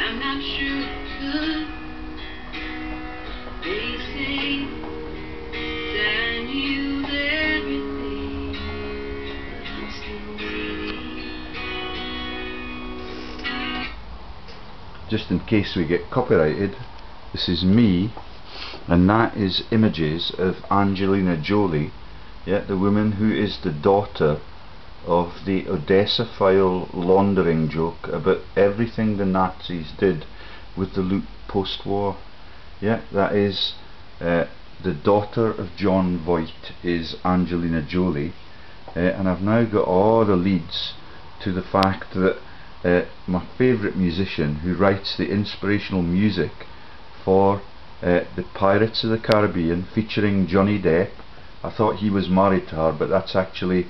I'm not sure it's good. They say that I knew everything, but I'm still waiting. Just in case we get copyrighted, this is me, and that is images of Angelina Jolie, yeah, the woman who is the daughter of the Odessa file laundering joke about everything the Nazis did with the loot post-war. Yeah, that is the daughter of John Voight is Angelina Jolie, and I've now got all the leads to the fact that my favourite musician who writes the inspirational music for the Pirates of the Caribbean featuring Johnny Depp. I thought he was married to her, but that's actually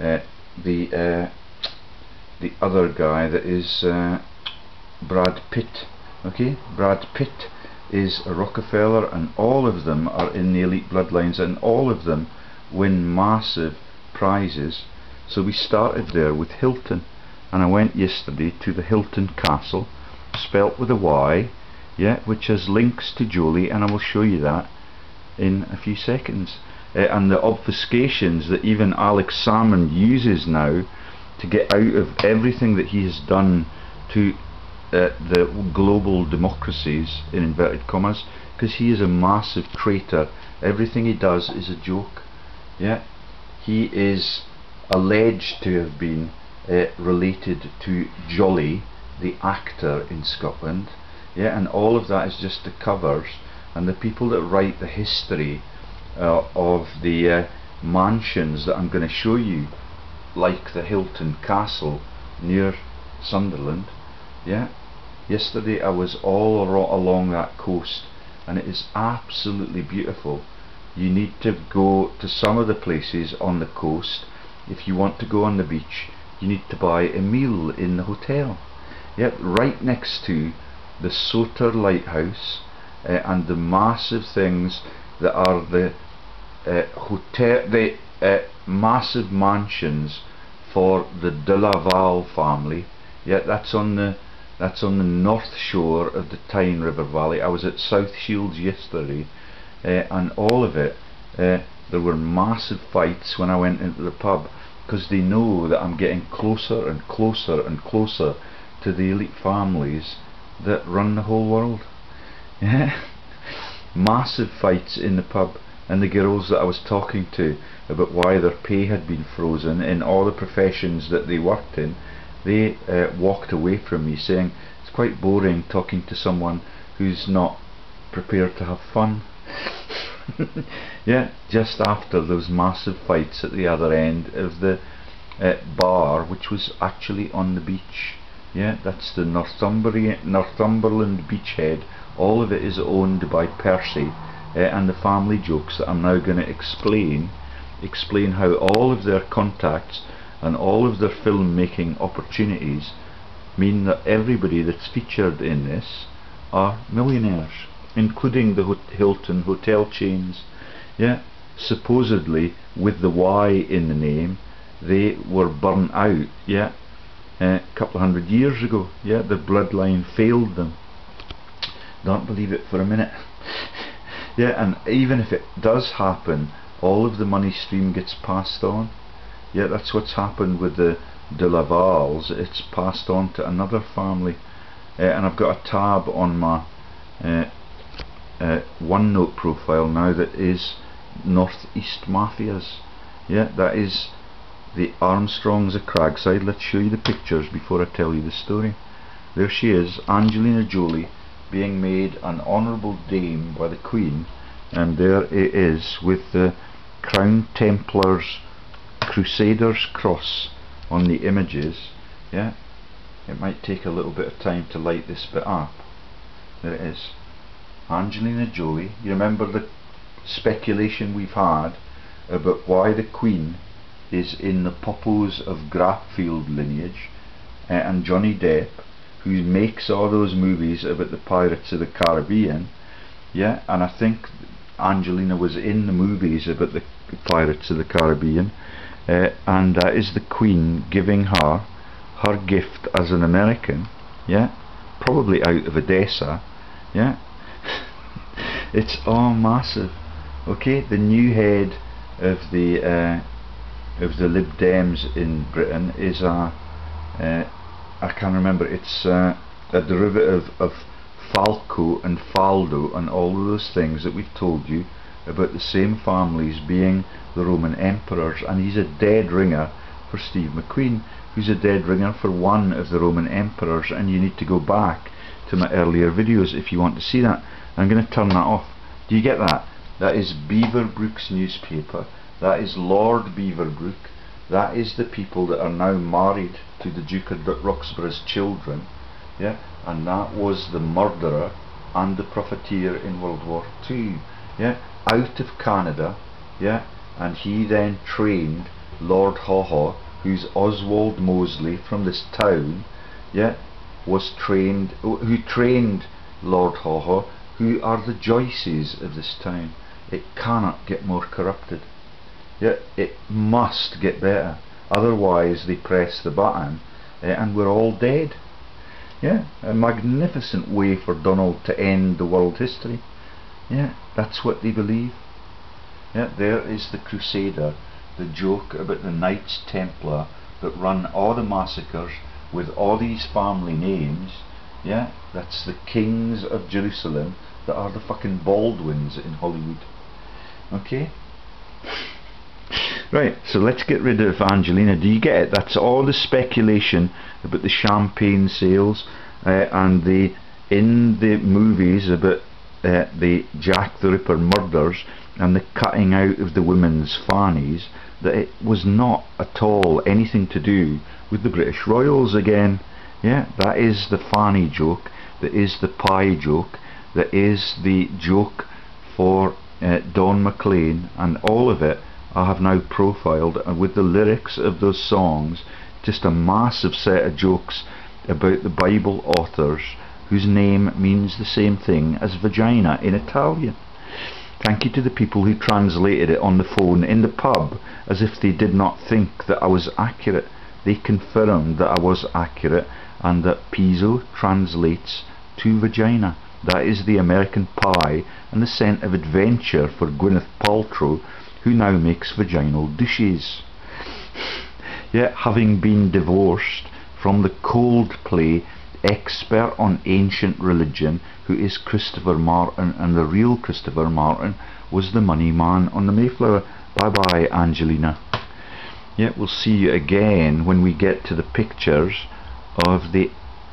the other guy, that is Brad Pitt. Okay, Brad Pitt is a Rockefeller, and all of them are in the elite bloodlines, and all of them win massive prizes. So we started there with Hilton, and I went yesterday to the Hilton Castle, spelt with a Y, yeah, which has links to Jolie, and I will show you that in a few seconds. And the obfuscations that even Alex Salmond uses now to get out of everything that he has done to the global democracies, in inverted commas, because he is a massive traitor. Everything he does is a joke. Yeah, he is alleged to have been related to Jolie, the actor in Scotland. Yeah, and all of that is just the covers, and the people that write the history of the mansions that I'm going to show you, like the Hilton Castle near Sunderland. Yeah, yesterday I was all along that coast, and it is absolutely beautiful. You need to go to some of the places on the coast. If you want to go on the beach, you need to buy a meal in the hotel. Yeah, right next to the Soter Lighthouse, and the massive things that are the massive mansions for the De Laval family. Yeah, that's on the north shore of the Tyne River Valley. I was at South Shields yesterday, and all of it, there were massive fights when I went into the pub, because they know that I'm getting closer and closer and closer to the elite families that run the whole world. Yeah, massive fights in the pub, and the girls that I was talking to about why their pay had been frozen in all the professions that they worked in, they walked away from me saying it's quite boring talking to someone who's not prepared to have fun. Yeah, just after those massive fights at the other end of the bar, which was actually on the beach. Yeah, that's the Northumberland beachhead. All of it is owned by Percy, and the family jokes that I'm now going to explain how all of their contacts and all of their filmmaking opportunities mean that everybody that's featured in this are millionaires, including the Hilton hotel chains. Yeah, supposedly with the Y in the name, they were burnt out. Yeah, a couple of hundred years ago. Yeah, the bloodline failed them. Don't believe it for a minute. Yeah, and even if it does happen, all of the money stream gets passed on. Yeah, that's what's happened with the De Lavals. It's passed on to another family. And I've got a tab on my OneNote profile now that is Northeast Mafias. Yeah, that is the Armstrongs of Cragside. Let's show you the pictures before I tell you the story. There she is, Angelina Jolie, being made an honourable dame by the Queen, and there it is with the Crown Templars Crusaders cross on the images. Yeah, it might take a little bit of time to light this bit up. There it is, Angelina Jolie. You remember the speculation we've had about why the Queen is in the Poppos of Graffield lineage, and Johnny Depp, who makes all those movies about the Pirates of the Caribbean. Yeah, and I think Angelina was in the movies about the Pirates of the Caribbean, and that is the Queen giving her gift as an American. Yeah, probably out of Odessa. Yeah. It's all massive. Okay, the new head of the Lib Dems in Britain is I can't remember, it's a derivative of Falco and Faldo and all of those things that we've told you about, the same families being the Roman emperors, and he's a dead ringer for Steve McQueen, who's a dead ringer for one of the Roman emperors, and you need to go back to my earlier videos if you want to see that. I'm going to turn that off. Do you get that? That is Beaverbrook's newspaper. That is Lord Beaverbrook. That is the people that are now married to the Duke of Roxburgh's children. Yeah, and that was the murderer and the profiteer in World War II. Yeah, out of Canada. Yeah, and he then trained Lord Haw Haw, who's Oswald Mosley from this town. Yeah, who trained Lord Haw Haw, who are the Joyces of this town. It cannot get more corrupted. Yeah, it must get better, otherwise they press the button and we're all dead. Yeah, a magnificent way for Donald to end the world history. Yeah, that's what they believe. Yeah, there is the Crusader, the joke about the Knights Templar that run all the massacres with all these family names. Yeah, that's the kings of Jerusalem that are the fucking Baldwins in Hollywood. Okay? Right, so let's get rid of Angelina. Do you get it? That's all the speculation about the champagne sales and in the movies about the Jack the Ripper murders and the cutting out of the women's fannies, that it was not at all anything to do with the British royals again. Yeah, that is the fanny joke, that is the pie joke, that is the joke for Don McLean, and all of it I have now profiled, and with the lyrics of those songs, just a massive set of jokes about the Bible authors whose name means the same thing as vagina in Italian. Thank you to the people who translated it on the phone in the pub, as if they did not think that I was accurate. They confirmed that I was accurate, and that Piso translates to vagina. That is the American pie and the scent of adventure for Gwyneth Paltrow, who now makes vaginal douches. Yet, having been divorced from the Coldplay expert on ancient religion, who is Christopher Martin, and the real Christopher Martin was the money man on the Mayflower. Bye bye, Angelina. Yeah, we'll see you again when we get to the pictures of the...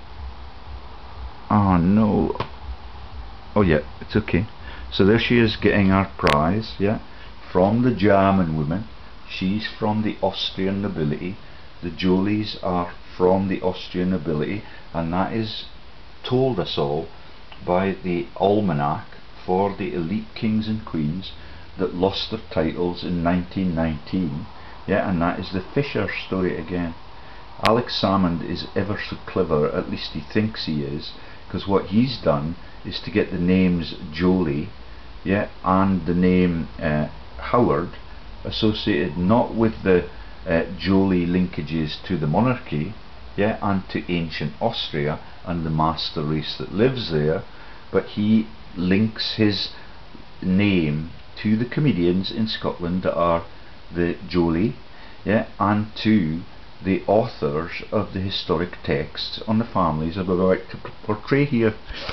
Oh no. Oh yeah, it's okay. So there she is getting our prize, yeah, from the German woman. She's from the Austrian nobility. The Jolies are from the Austrian nobility, and that is told us all by the almanac for the elite kings and queens that lost their titles in 1919. Yeah, and that is the Fisher story again. Alex Salmond is ever so clever, at least he thinks he is, because what he's done is to get the names Jolie, yeah, and the name Howard associated not with the Jolie linkages to the monarchy, yeah, and to ancient Austria and the master race that lives there, but he links his name to the comedians in Scotland that are the Jolie, yeah, and to the authors of the historic texts on the families I'm about to portray here.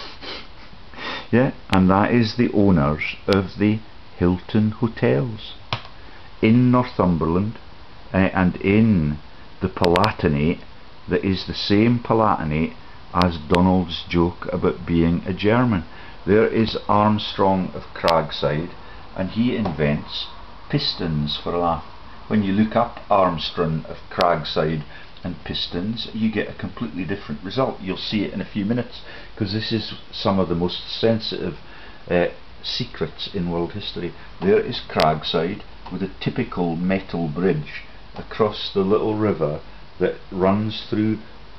Yeah, and that is the owners of the Hilton hotels in Northumberland, and in the Palatinate that is the same Palatinate as Donald's joke about being a German. There is Armstrong of Cragside, and he invents pistons for a laugh. When you look up Armstrong of Cragside and pistons, you get a completely different result. You'll see it in a few minutes, because this is some of the most sensitive secrets in world history. There is Cragside with a typical metal bridge across the little river that runs through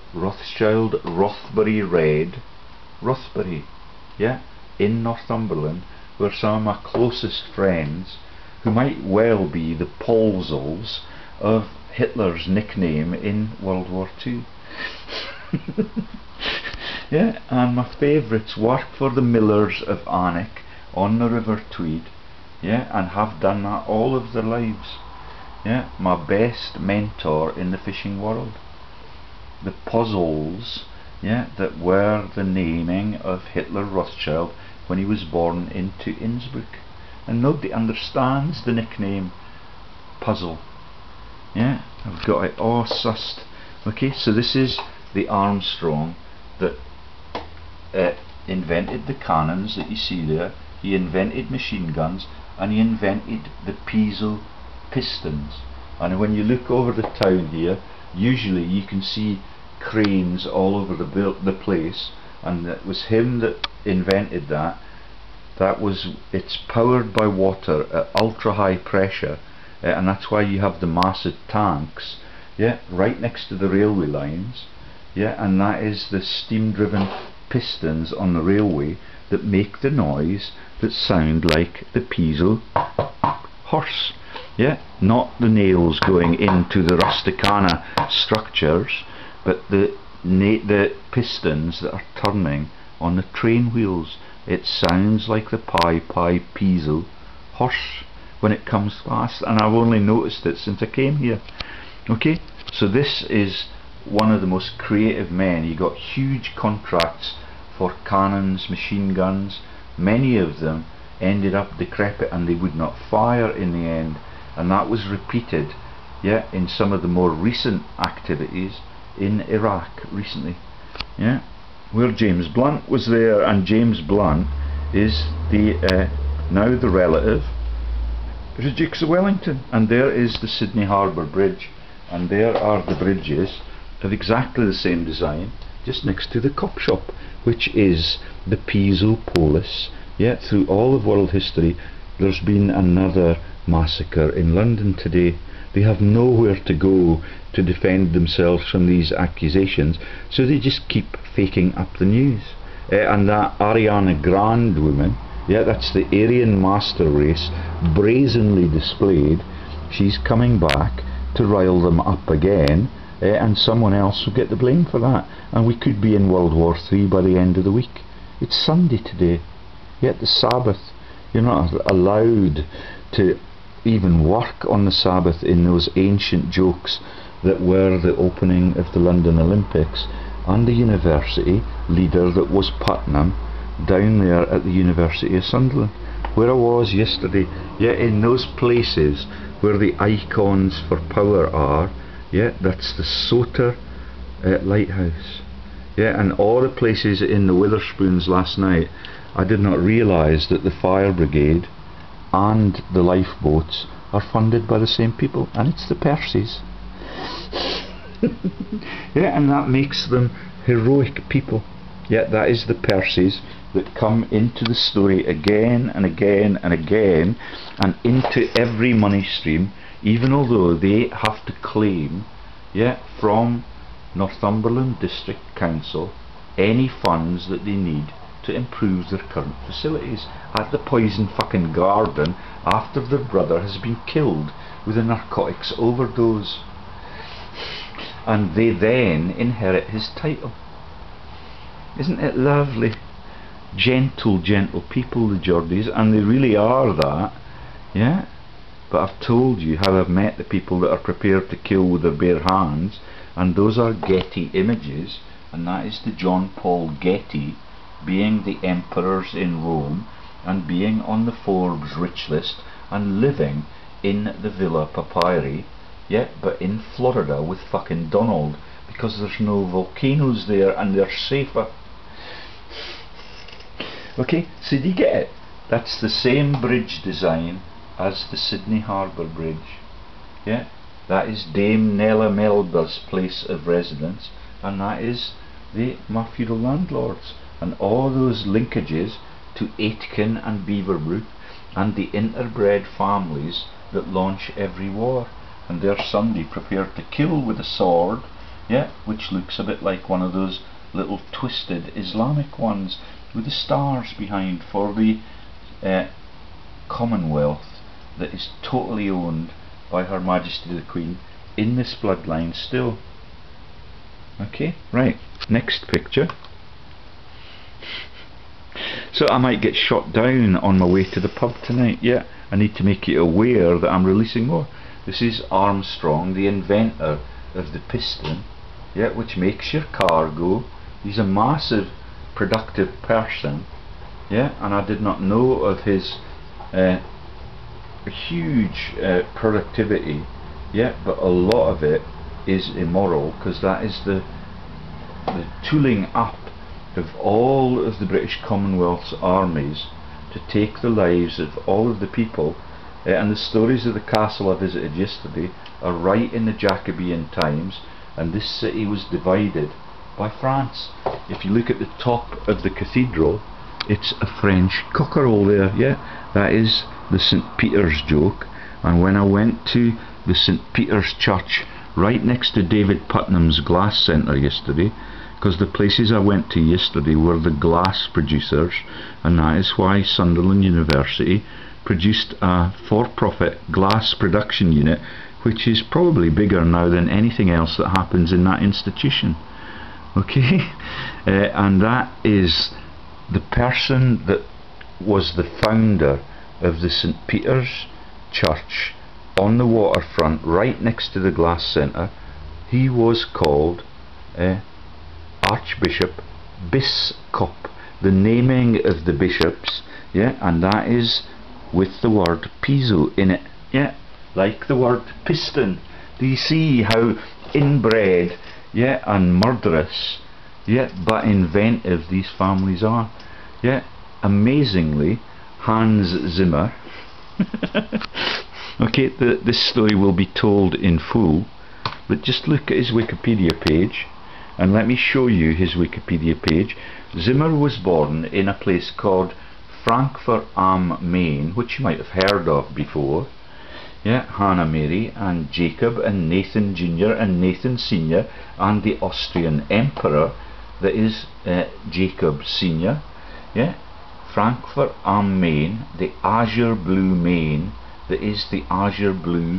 Rothbury Red, yeah, in Northumberland, where some of my closest friends, who might well be the Paulsels of Hitler's nickname in World War II. Yeah, and my favourites work for the millers of Alnwick on the River Tweed, yeah, and have done that all of their lives. Yeah, my best mentor in the fishing world. The puzzles, yeah, that were the naming of Hitler Rothschild when he was born into Innsbruck, and nobody understands the nickname puzzle. Yeah, I've got it all sussed. Okay, so this is the Armstrong that invented the cannons that you see there. He invented machine guns, and he invented the pistons. And when you look over the town here, usually you can see cranes all over the place, and it was him that invented that. It's powered by water at ultra high pressure, and that's why you have the massive tanks, yeah, right next to the railway lines, yeah, and that is the steam driven pistons on the railway that make the noise that sound like the Piezo horse, yeah, not the nails going into the rusticana structures, but the pistons that are turning on the train wheels. It sounds like the Piezo horse when it comes fast, and I've only noticed it since I came here. Okay, so this is one of the most creative men. He got huge contracts for cannons, machine guns. Many of them ended up decrepit and they would not fire in the end, and that was repeated, yeah, in some of the more recent activities in Iraq recently, yeah, where James Blunt was there. And James Blunt is the now the relative of the Dukes of Wellington. And there is the Sydney Harbour Bridge, and there are the bridges of exactly the same design just next to the cop shop, which is the Piezo Polis. Yeah, through all of world history there's been another massacre in London today. They have nowhere to go to defend themselves from these accusations, so they just keep faking up the news. And that Ariana Grande woman, yeah, that's the Aryan master race brazenly displayed. She's coming back to rile them up again, and someone else will get the blame for that, and we could be in World War III by the end of the week. It's Sunday today, yet the Sabbath. You're not allowed to even work on the Sabbath in those ancient jokes that were the opening of the London Olympics, and the university leader that was Putnam down there at the University of Sunderland, where I was yesterday. Yeah, in those places where the icons for power are, yeah, that's the Soter lighthouse, yeah, and all the places in the Witherspoons last night. I did not realise that the fire brigade and the lifeboats are funded by the same people, and it's the Percys. Yeah, and that makes them heroic people. Yeah, that is the Percys that come into the story again and again and again, and into every money stream, even although they have to claim, yeah, from Northumberland District Council any funds that they need to improve their current facilities at the Poison fucking Garden after their brother has been killed with a narcotics overdose, and they then inherit his title. Isn't it lovely? Gentle people, the Geordies, and they really are that, yeah. But I've told you how I've met the people that are prepared to kill with their bare hands, and those are Getty images, and that is the John Paul Getty being the emperors in Rome, and being on the Forbes rich list, and living in the Villa Papyri, yeah, but in Florida with fucking Donald, because there's no volcanoes there and they're safer. Okay, so do you get it? That's the same bridge design as the Sydney Harbour Bridge, yeah. That is Dame Nella Melba's place of residence, and that is the feudal landlords, and all those linkages to Aitken and Beaverbrook, and the interbred families that launch every war. And there's somebody prepared to kill with a sword, yeah, which looks a bit like one of those little twisted Islamic ones with the stars behind, for the Commonwealth that is totally owned by Her Majesty the Queen in this bloodline still. Okay, right, next picture. So I might get shot down on my way to the pub tonight. Yeah, I need to make you aware that I'm releasing more. This is Armstrong, the inventor of the piston, yeah, which makes your car go. He's a massive productive person, yeah, and I did not know of his huge productivity, yeah, but a lot of it is immoral, because that is the tooling up of all of the British Commonwealth's armies to take the lives of all of the people. And the stories of the castle I visited yesterday are right in the Jacobean times, and this city was divided by France. If you look at the top of the cathedral, it's a French cockerel there, yeah, that is the St. Peter's joke. And when I went to the St. Peter's Church right next to David Putnam's glass centre yesterday, because the places I went to yesterday were the glass producers, and that is why Sunderland University produced a for-profit glass production unit, which is probably bigger now than anything else that happens in that institution. Okay, and that is the person that was the founder of the St. Peter's Church on the waterfront right next to the glass centre. He was called Archbishop Biscop, the naming of the bishops, yeah, and that is with the word piso in it, yeah, like the word piston. Do you see how inbred, yeah, and murderous, yeah, but inventive these families are? Yeah, amazingly, Hans Zimmer okay, this story will be told in full, but just look at his Wikipedia page, and let me show you his Wikipedia page. Zimmer was born in a place called Frankfurt am Main, which you might have heard of before. Yeah, Hannah Mary and Jacob and Nathan Jr. and Nathan Sr. and the Austrian Emperor, that is Jacob Sr. Yeah, Frankfurt am Main, the azure blue Main, that is the azure blue,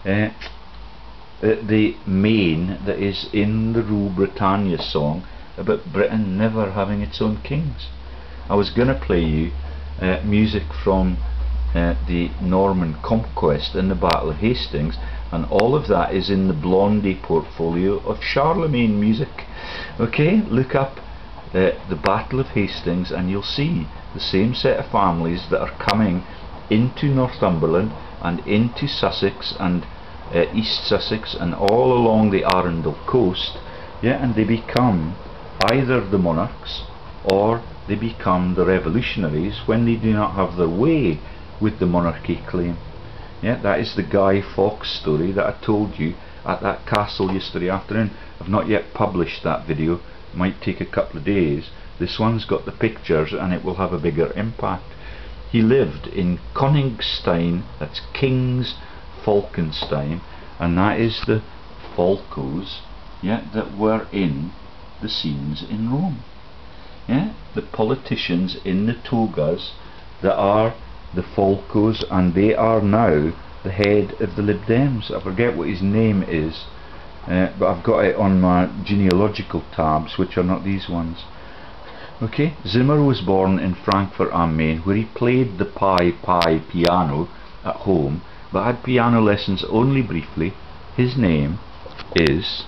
the Main that is in the Rule Britannia song about Britain never having its own kings. I was going to play you music from the Norman Conquest and the Battle of Hastings, and all of that is in the Blondie portfolio of Charlemagne music. Okay, look up the Battle of Hastings and you'll see the same set of families that are coming into Northumberland and into Sussex and East Sussex and all along the Arundel coast, yeah, and they become either the monarchs or they become the revolutionaries when they do not have their way with the monarchy claim. Yeah, that is the Guy Fawkes story that I told you at that castle yesterday afternoon. I've not yet published that video, might take a couple of days. This one's got the pictures and it will have a bigger impact. He lived in Koningstein, that's King's Falkenstein, and that is the Falcos, yeah, that were in the scenes in Rome. Yeah, the politicians in the togas that are the Falcos, and they are now the head of the Lib Dems. I forget what his name is, but I've got it on my genealogical tabs, which are not these ones. Okay, Zimmer was born in Frankfurt am Main, where he played the Pi piano at home, but had piano lessons only briefly. His name is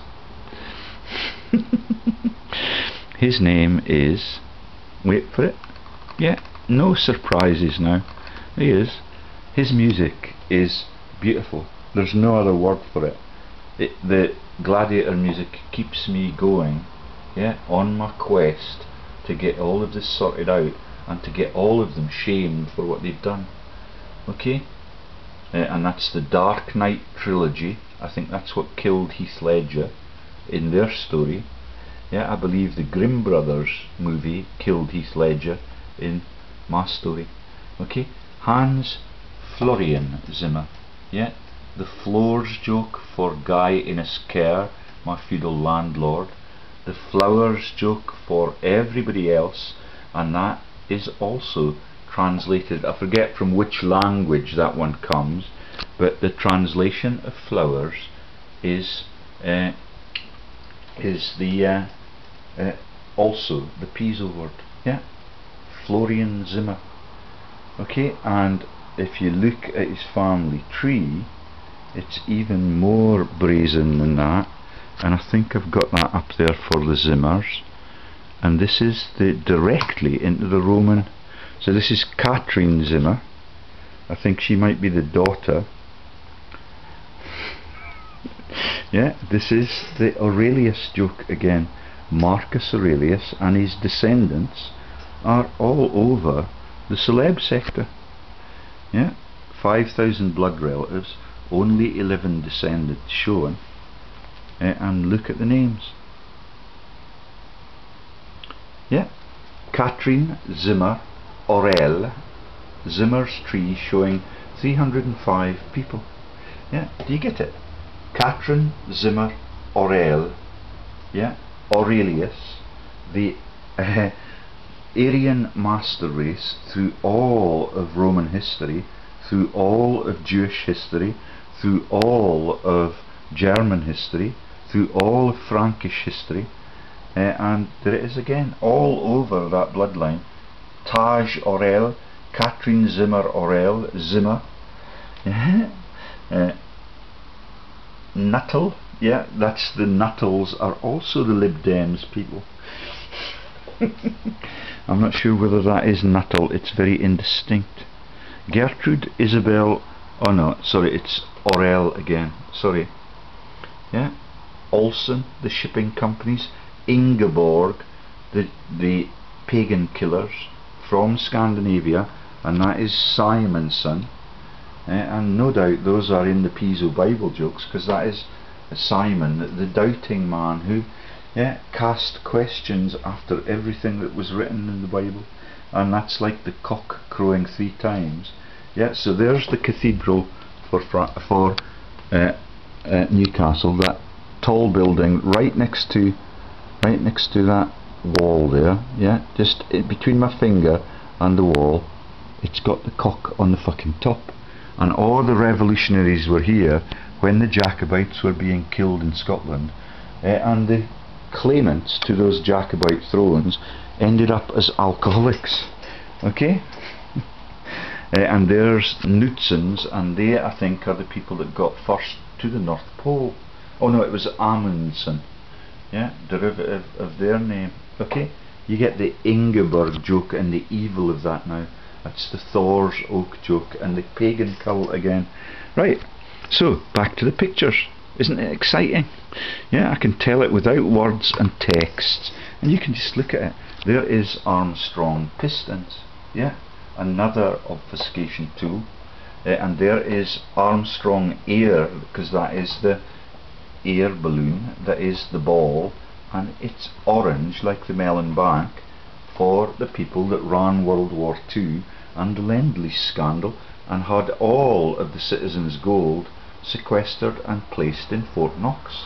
his name is, wait for it, yeah, no surprises now, he is. His music is beautiful, there's no other word for it. The Gladiator music keeps me going, yeah, on my quest to get all of this sorted out and to get all of them shamed for what they've done. Okay, and that's the Dark Knight trilogy. I think that's what killed Heath Ledger in their story. Yeah, I believe the Grimm Brothers movie killed Heath Ledger in my story. Okay, Hans Florian Zimmer. Yeah, the floors joke for Guy Innes-Kerr, my feudal landlord. The flowers joke for everybody else, and that is also translated, I forget from which language that one comes, but the translation of flowers is also the Piso word. Yeah, Florian Zimmer. Okay, and if you look at his family tree, it's even more brazen than that, and I think I've got that up there for the Zimmers. And this is directly into the Roman. So this is Catherine Zimmer. I think she might be the daughter. Yeah, this is the Aurelius joke again. Marcus Aurelius and his descendants are all over the celeb sector. Yeah, 5,000 blood relatives, only 11 descendants shown. And look at the names. Yeah, Catherine Zimmer Aurel, Zimmer's tree showing 305 people. Yeah, do you get it? Catherine Zimmer Aurel, yeah, Aurelius, the Aryan master race through all of Roman history, through all of Jewish history, through all of German history, through all of Frankish history. And there it is again, all over that bloodline. Taj Aurel, Catherine Zimmer Aurel, Zimmer. Nuttall, yeah, that's the Nuttals are also the Lib Dems people. I'm not sure whether that is Nuttall, it's very indistinct. Gertrude Isabel, oh no, sorry, it's Aurel again, sorry. Yeah, Olsen, the shipping companies. Ingeborg, the pagan killers from Scandinavia, and that is Simon's son. And no doubt those are in the Piso Bible jokes, because that is Simon, the doubting man who cast questions after everything that was written in the Bible, and that's like the cock crowing 3 times. Yeah, so there's the cathedral for Newcastle, that tall building right next to that wall there. Yeah, just between my finger and the wall, it's got the cock on the fucking top. And all the revolutionaries were here when the Jacobites were being killed in Scotland, and the claimants to those Jacobite thrones ended up as alcoholics. Okay. And there's Knutsons, and they, I think, are the people that got first to the North Pole. Oh no, it was Amundsen. Yeah, derivative of their name. Okay, you get the Ingeborg joke and the evil of that now. That's the Thor's oak joke and the pagan cult again. Right, so back to the pictures. Isn't it exciting? Yeah, I can tell it without words and texts, and you can just look at it. There is Armstrong pistons. Yeah, another obfuscation tool. And there is Armstrong air, because that is the air balloon, that is the ball, and it's orange like the melon bank for the people that ran World War II and the Lend-Lease scandal and had all of the citizens' gold sequestered and placed in Fort Knox.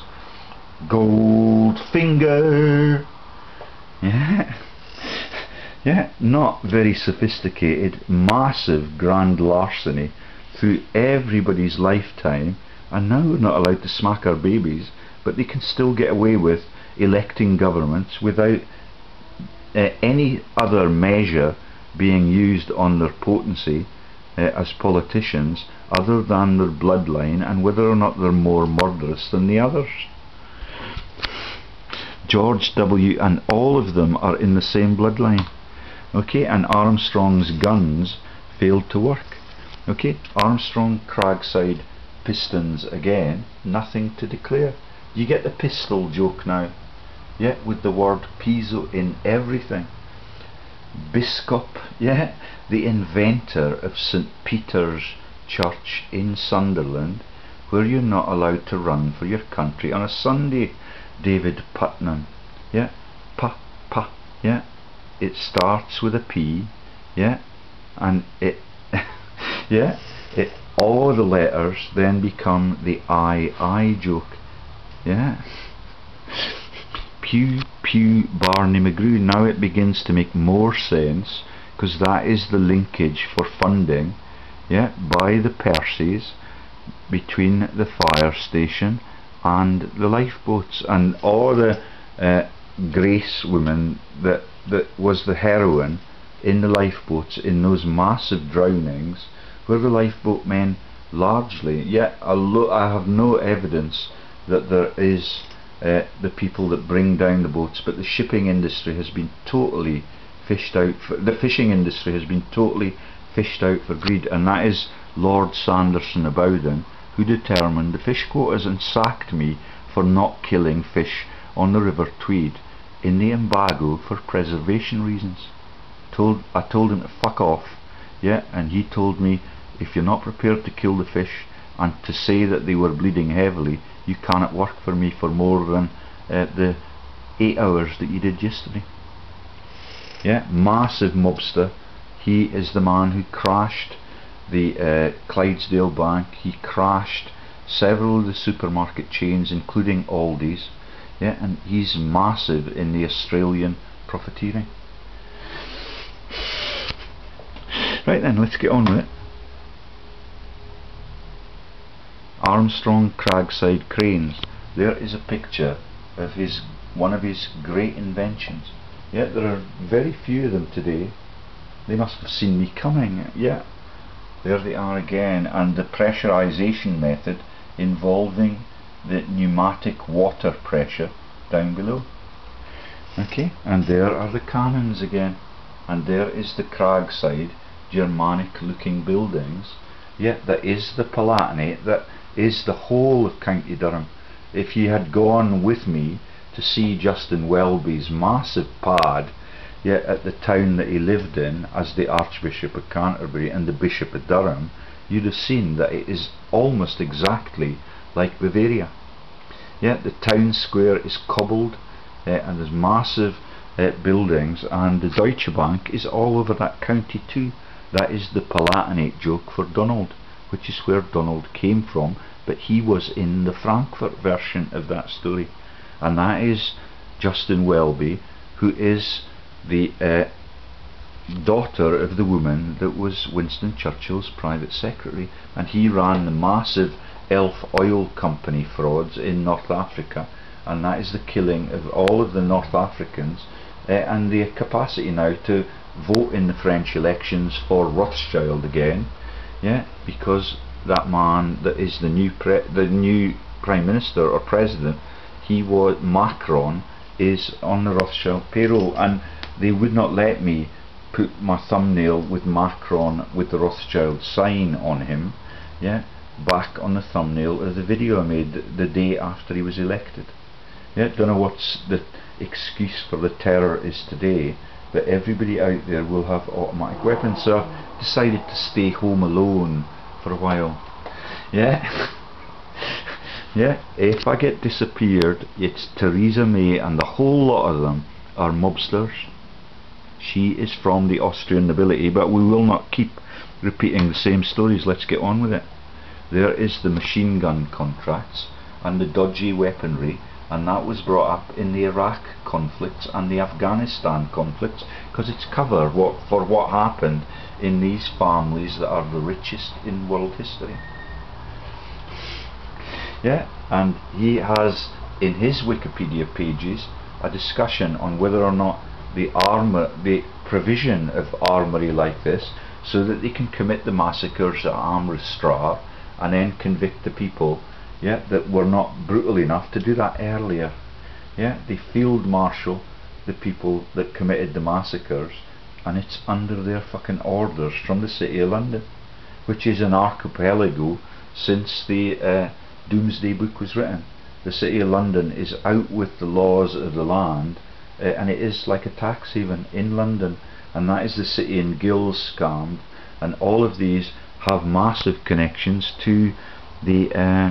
Goldfinger! Yeah. Yeah, not very sophisticated, massive grand larceny through everybody's lifetime, and now we're not allowed to smack our babies, but they can still get away with electing governments without any other measure being used on their potency as politicians other than their bloodline and whether or not they're more murderous than the others. George W. and all of them are in the same bloodline. Okay, and Armstrong's guns failed to work. Okay, Armstrong Cragside pistons again, nothing to declare. You get the pistol joke now. Yeah, with the word Piso in everything. Biscop, yeah, the inventor of St. Peter's Church in Sunderland, where you're not allowed to run for your country on a Sunday. David Putnam, yeah, yeah, it starts with a P, yeah, and it, yeah, it, all the letters then become the I joke, yeah. Pew Pew Barney McGrew, now it begins to make more sense, because that is the linkage for funding, yeah, by the Percys between the fire station and the lifeboats, and all the Grace women that was the heroine in the lifeboats in those massive drownings, where the lifeboat men largely, yet I have no evidence that there is the people that bring down the boats, but the shipping industry has been totally fished out for, the fishing industry has been totally fished out for greed, and that is Lord Sanderson of Bowden, who determined the fish quotas and sacked me for not killing fish on the River Tweed in the embargo for preservation reasons. I told him to fuck off, yeah, and he told me, if you're not prepared to kill the fish and to say that they were bleeding heavily, you cannot work for me for more than the 8 hours that you did yesterday. Yeah, massive mobster. He is the man who crashed the Clydesdale Bank. He crashed several of the supermarket chains, including Aldi's. Yeah, and he's massive in the Australian profiteering. Right then, let's get on with it. Armstrong Cragside cranes. There is a picture of one of his great inventions. Yeah, there are very few of them today. They must have seen me coming. Yeah, there they are again, and the pressurization method involving the pneumatic water pressure down below. Okay, and there are the cannons again, and there is the Cragside Germanic looking buildings. Yeah, that is the Palatinate, that is the whole of County Durham. If you had gone with me to see Justin Welby's massive pad, yeah, at the town that he lived in as the Archbishop of Canterbury and the Bishop of Durham, you'd have seen that it is almost exactly like Bavaria. Yeah, the town square is cobbled, and there's massive buildings, and the Deutsche Bank is all over that county too. That is the Palatinate joke for Donald, which is where Donald came from, but he was in the Frankfurt version of that story. And that is Justin Welby, who is the daughter of the woman that was Winston Churchill's private secretary, and he ran the massive Elf Oil Company frauds in North Africa, and that is the killing of all of the North Africans, and the capacity now to vote in the French elections for Rothschild again, yeah, because that man that is the new Prime Minister or President, Macron is on the Rothschild payroll, and they would not let me put my thumbnail with Macron with the Rothschild sign on him, yeah, back on the thumbnail of the video I made the day after he was elected. Yeah, don't know what's the excuse for the terror is today, but everybody out there will have automatic weapons, so I decided to stay home alone for a while. Yeah. Yeah, if I get disappeared, it's Theresa May, and the whole lot of them are mobsters. She is from the Austrian nobility, but we will not keep repeating the same stories. Let's get on with it. There is the machine gun contracts and the dodgy weaponry, and that was brought up in the Iraq conflicts and the Afghanistan conflicts, because it's cover for what happened in these families that are the richest in world history. Yeah, and he has in his Wikipedia pages a discussion on whether or not the provision of armoury like this, so that they can commit the massacres at Amritsar and then convict the people, yeah, that were not brutal enough to do that earlier. Yeah, they field marshal the people that committed the massacres, and it's under their fucking orders from the City of London, which is an archipelago since the Doomsday Book was written. The City of London is out with the laws of the land, and it is like a tax haven in London, and that is the City and Guilds scam, and all of these have massive connections to the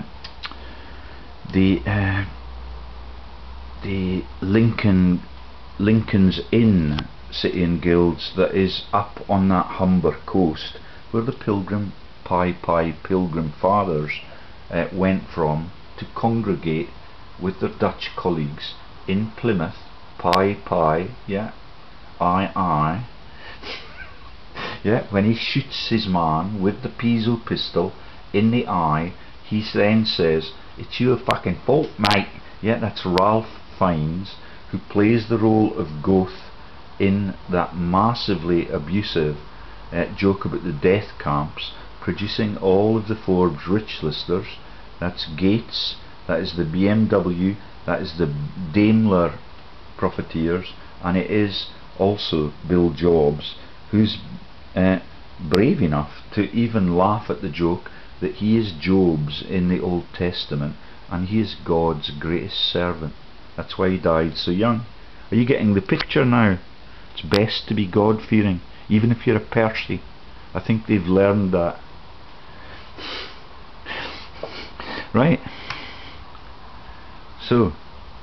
Lincoln's Inn City and Guilds that is up on that Humber coast, where the Pilgrim Fathers went from to congregate with their Dutch colleagues in Plymouth. Yeah, aye. Yeah, when he shoots his man with the piezo pistol in the eye, he then says, "It's your fucking fault, mate." Yeah, that's Ralph Fiennes, who plays the role of Goth in that massively abusive joke about the death camps, producing all of the Forbes rich listers. That's Gates, that is the BMW, that is the Daimler profiteers, and it is also Bill Jobs, who's brave enough to even laugh at the joke that he is Jobs in the Old Testament and he is God's greatest servant. That's why he died so young. Are you getting the picture now? It's best to be God-fearing, even if you're a Percy. I think they've learned that. Right? So,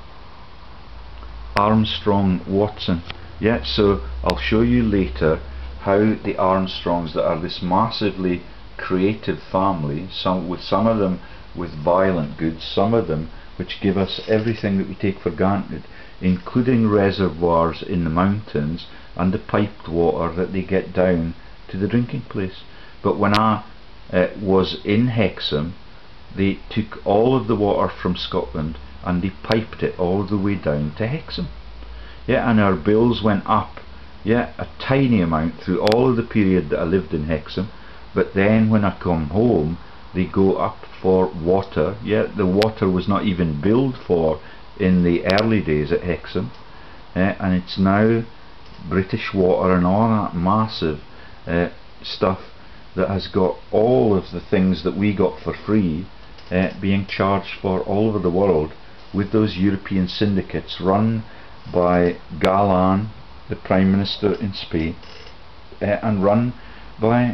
Armstrong-Watson. Yeah, so I'll show you later how the Armstrongs, that are this massively creative family, some of them with violent goods, some of them which give us everything that we take for granted, including reservoirs in the mountains and the piped water that they get down to the drinking place. But when I was in Hexham, they took all of the water from Scotland and they piped it all the way down to Hexham. Yeah, and our bills went up, yeah, a tiny amount through all of the period that I lived in Hexham. But then when I come home, they go up for water. Yeah, the water was not even billed for in the early days at Hexham, and it's now British Water and all that massive stuff that has got all of the things that we got for free being charged for all over the world, with those European syndicates run by Galan, the Prime Minister in Spain, and run by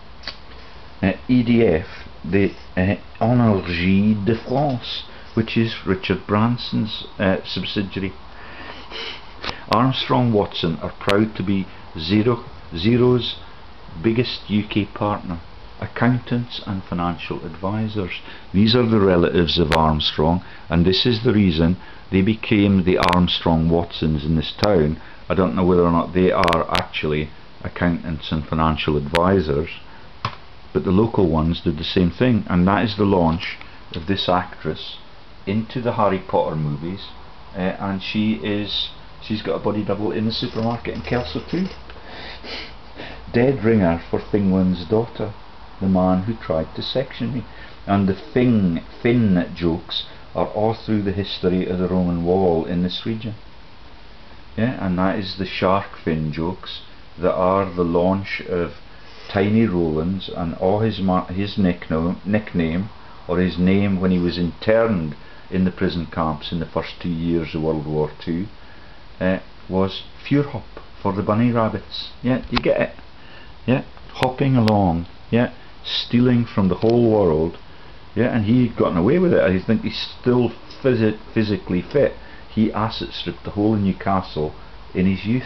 EDF, the Énergie de France, which is Richard Branson's subsidiary. Armstrong-Watson are proud to be Xero's biggest UK partner, accountants and financial advisors. These are the relatives of Armstrong, and this is the reason they became the Armstrong-Watsons in this town. I don't know whether or not they are actually accountants and financial advisors, but the local ones did the same thing, and that is the launch of this actress into the Harry Potter movies, and she's got a body double in the supermarket in Kelso too. Dead ringer for Thingland's daughter, the man who tried to section me. And the fin jokes are all through the history of the Roman wall in this region. Yeah, and that is the shark fin jokes that are the launch of Tiny Rowlands, and all his nickname, or his name when he was interned in the prison camps in the first 2 years of World War II, was Furhop, for the bunny rabbits. Yeah, you get it? Yeah, hopping along, yeah, stealing from the whole world. Yeah, and he had gotten away with it. I think he's still physically fit. He asset stripped the whole of Newcastle in his youth.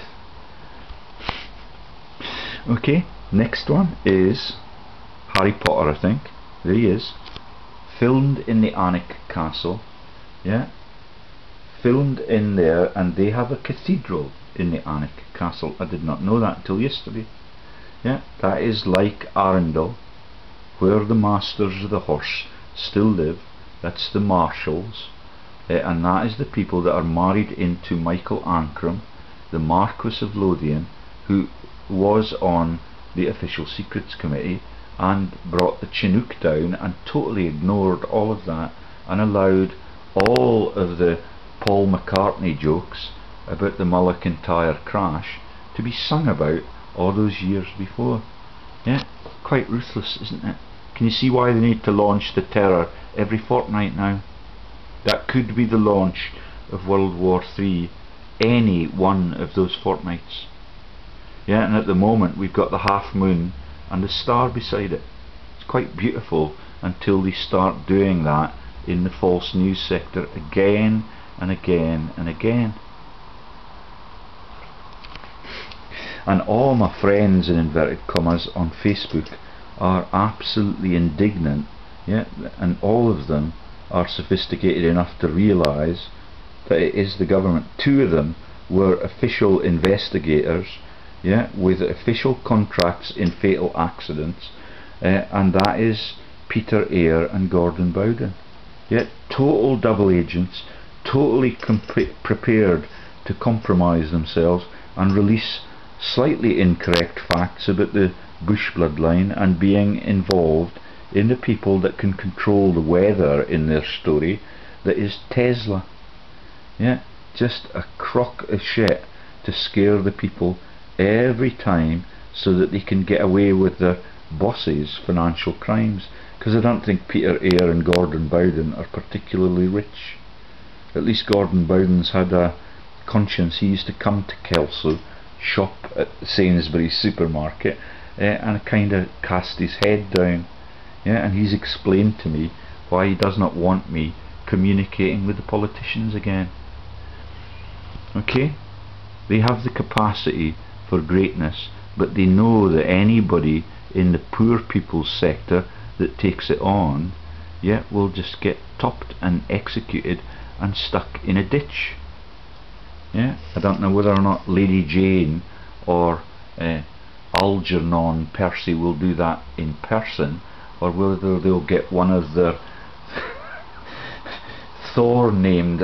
Okay, next one is Harry Potter, I think. There he is. Filmed in the Alnwick Castle. Yeah, filmed in there, and they have a cathedral in the Alnwick Castle. I did not know that until yesterday. Yeah, that is like Arundel, where the masters of the horse still live. That's the Marshalls, and that is the people that are married into Michael Ancram, the Marquis of Lothian, who was on the Official Secrets Committee and brought the Chinook down and totally ignored all of that and allowed all of the Paul McCartney jokes about the Mullakintyre crash to be sung about all those years before. Yeah, quite ruthless, isn't it? Can you see why they need to launch the terror every fortnight now? That could be the launch of World War III any one of those fortnights. Yeah, and at the moment we've got the half moon and the star beside it. It's quite beautiful until they start doing that in the false news sector again and again and again. And all my friends, in inverted commas, on Facebook are absolutely indignant, yeah, and all of them are sophisticated enough to realise that it is the government. 2 of them were official investigators, yeah, with official contracts in fatal accidents, and that is Peter Eyre and Gordon Bowden. Yeah, total double agents, totally prepared to compromise themselves and release slightly incorrect facts about the Bush bloodline and being involved in the people that can control the weather in their story, that is Tesla. Yeah, just a crock of shit to scare the people every time so that they can get away with their bosses' financial crimes, because I don't think Peter Eyre and Gordon Bowden are particularly rich. At least Gordon Bowden's had a conscience. He used to come to Kelso, shop at Sainsbury's supermarket, and kind of cast his head down. Yeah, and he's explained to me why he does not want me communicating with the politicians again. Okay? They have the capacity for greatness, but they know that anybody in the poor people's sector that takes it on, yeah, will just get topped and executed and stuck in a ditch. Yeah, I don't know whether or not Lady Jane or Algernon Percy will do that in person, or whether they'll get one of their Thor named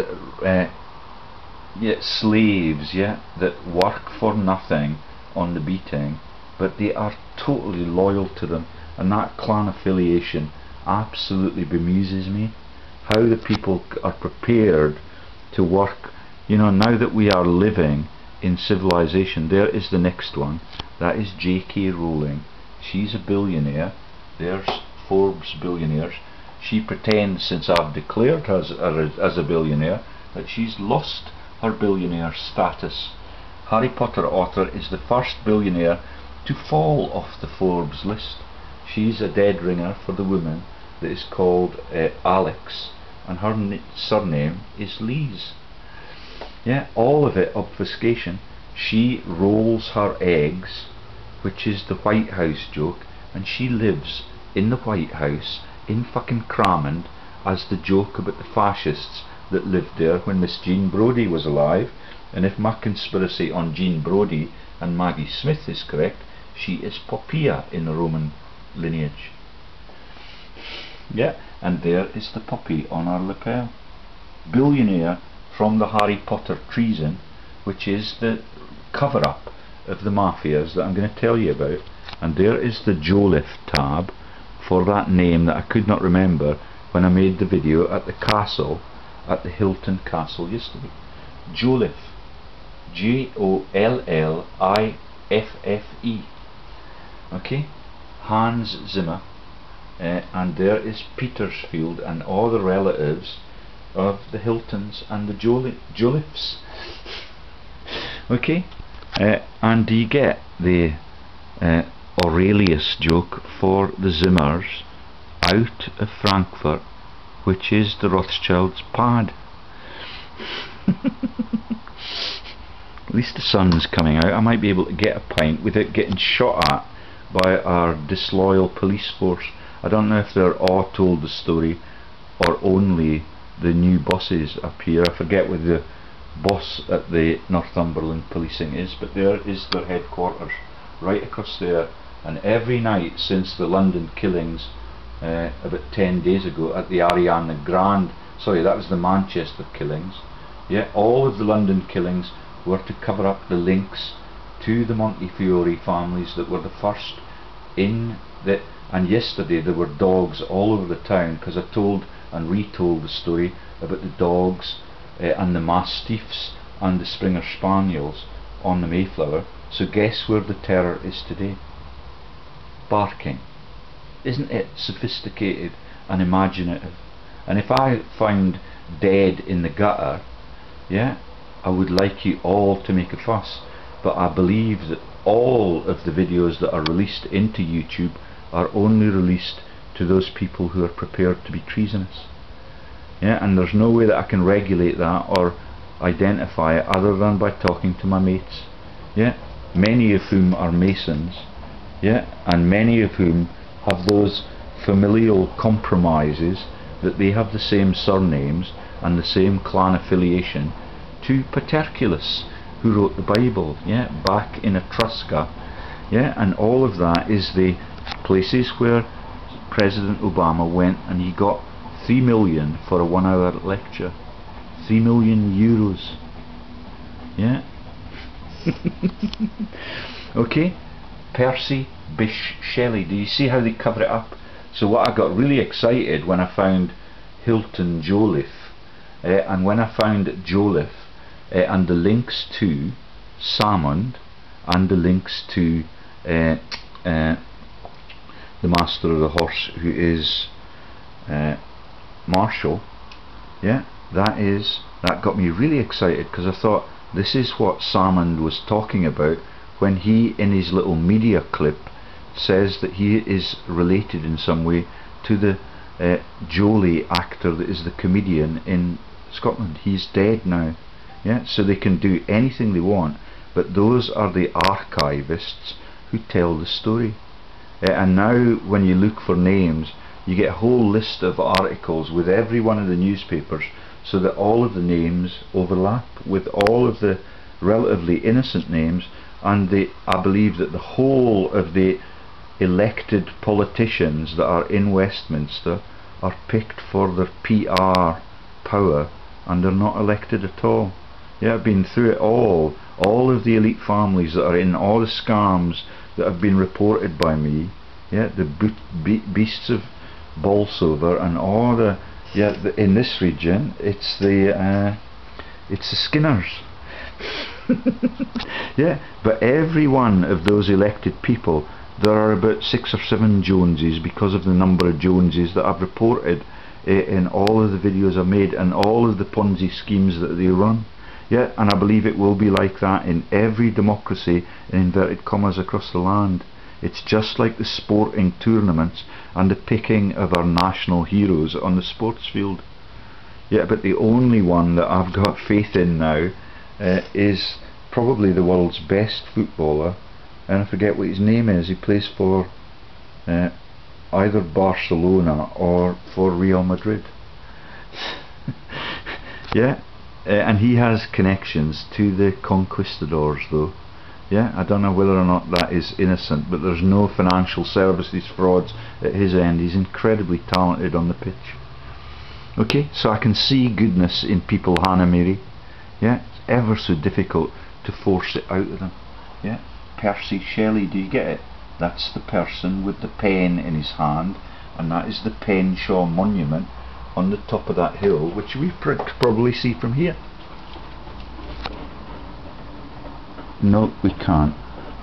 slaves, yeah, that work for nothing on the beating, but they are totally loyal to them, and that clan affiliation absolutely bemuses me. How the people are prepared to work. You know, now that we are living in civilization, there is the next one. That is J.K. Rowling. She's a billionaire. There's Forbes billionaires. She pretends, since I've declared her as a billionaire, that she's lost her billionaire status. Harry Potter author is the first billionaire to fall off the Forbes list. She's a dead ringer for the woman that is called Alex, and her surname is Lees. Yeah, all of it obfuscation. She rolls her eggs, which is the White House joke, and she lives in the White House in fucking Cramond as the joke about the fascists that lived there when Miss Jean Brodie was alive. And if my conspiracy on Jean Brodie and Maggie Smith is correct, she is Poppea in the Roman lineage. Yeah, and there is the puppy on our lapel. Billionaire from the Harry Potter treason, which is the cover-up of the mafias that I'm going to tell you about. And there is the Jolie tab for that name that I could not remember when I made the video at the castle, at the Hilton Castle yesterday. Jolie, Jolliffe. Okay, Hans Zimmer, and there is Petersfield and all the relatives of the Hiltons and the Jolliffes. Okay, and you get the Aurelius joke for the Zimmers out of Frankfurt, which is the Rothschild's pad. At least the sun's coming out. I might be able to get a pint without getting shot at by our disloyal police force. I don't know if they're all told the story or only the new bosses up here. I forget what the boss at the Northumberland policing is, but there is their headquarters right across there. And every night since the London killings about 10 days ago at the Ariana Grande, sorry, that was the Manchester killings, yeah, all of the London killings were to cover up the links to the Montefiore families that were the first in the. And yesterday there were dogs all over the town, because I told and retold the story about the dogs and the Mastiffs and the Springer Spaniels on the Mayflower. So guess where the terror is today? Barking. Isn't it sophisticated and imaginative? And if I found dead in the gutter, yeah, I would like you all to make a fuss, but I believe that all of the videos that are released into YouTube are only released to those people who are prepared to be treasonous. Yeah, and there's no way that I can regulate that or identify it other than by talking to my mates. Yeah, many of whom are Masons. Yeah, and many of whom have those familial compromises that they have the same surnames and the same clan affiliation to Paterculus, who wrote the Bible, yeah, back in Etrusca. Yeah, and all of that is the places where President Obama went and he got 3 million for a 1-hour lecture. 3 million euros. Yeah, Okay, Percy Bysshe Shelley. Do you see how they cover it up? So what I got really excited when I found Hilton Joliffe, and when I found Joliffe, and the links to Salmond, and the links to the master of the horse, who is Marshall. Yeah, that got me really excited, because I thought this is what Salmond was talking about when he, in his little media clip, says that he is related in some way to the Jolie actor that is the comedian in Scotland. He's dead now. Yeah, so they can do anything they want, but those are the archivists who tell the story. And now when you look for names, you get a whole list of articles with every one of the newspapers, so that all of the names overlap with all of the relatively innocent names, and I believe that the whole of the elected politicians that are in Westminster are picked for their PR power, and they're not elected at all. Yeah, I've been through it all of the elite families that are in all the scams that have been reported by me. Yeah, the beasts of Bolsover and all the, in this region it's the Skinners. Yeah, but every one of those elected people, there are about 6 or 7 Joneses, because of the number of Joneses that I've reported in all of the videos I've made and all of the Ponzi schemes that they run. Yeah, and I believe it will be like that in every democracy, in inverted commas, across the land. It's just like the sporting tournaments and the picking of our national heroes on the sports field. Yeah, but the only one that I've got faith in now is probably the world's best footballer, and I forget what his name is. He plays for either Barcelona or for Real Madrid. Yeah, and he has connections to the conquistadors though. Yeah, I don't know whether or not that is innocent, but there's no financial services frauds at his end. He's incredibly talented on the pitch. Okay, so I can see goodness in people, Hannah Mary. Yeah, it's ever so difficult to force it out of them. Yeah, Percy Shelley, do you get it? That's the person with the pen in his hand, and that is the Penshaw Monument on the top of that hill, which we probably see from here. No, we can't.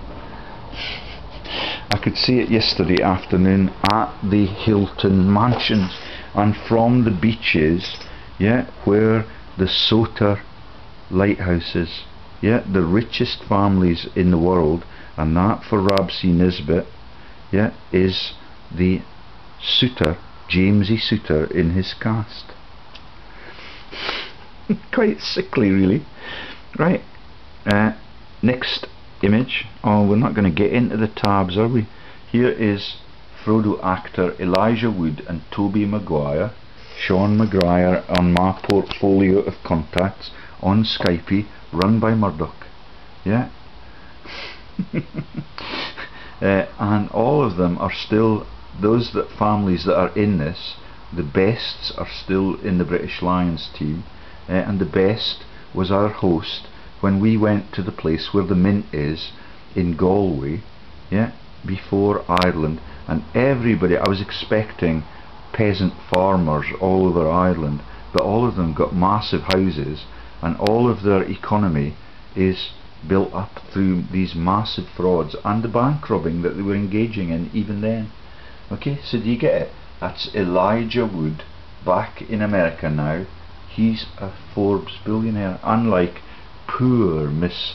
I could see it yesterday afternoon at the Hilton Mansions, and from the beaches, yeah, where the Soter lighthouse is, yeah, the richest families in the world, and that for Rabsy Nisbet, yeah, is the Souter, Jamesy Souter, in his cast. Quite sickly, really. Right. Next image. Oh, we're not going to get into the tabs, are we? Here is Frodo actor Elijah Wood and Toby Maguire, Sean Maguire on my portfolio of contacts on Skype, run by Murdoch. Yeah. And all of them are still, those families that are in this, the bests are still in the British Lions team, and the best was our host when we went to the place where the mint is in Galway, yeah, before Ireland. And everybody, I was expecting peasant farmers all over Ireland, but all of them got massive houses, and all of their economy is built up through these massive frauds and the bank robbing that they were engaging in even then. Okay, so do you get it? That's Elijah Wood back in America now. He's a Forbes billionaire, unlike poor Miss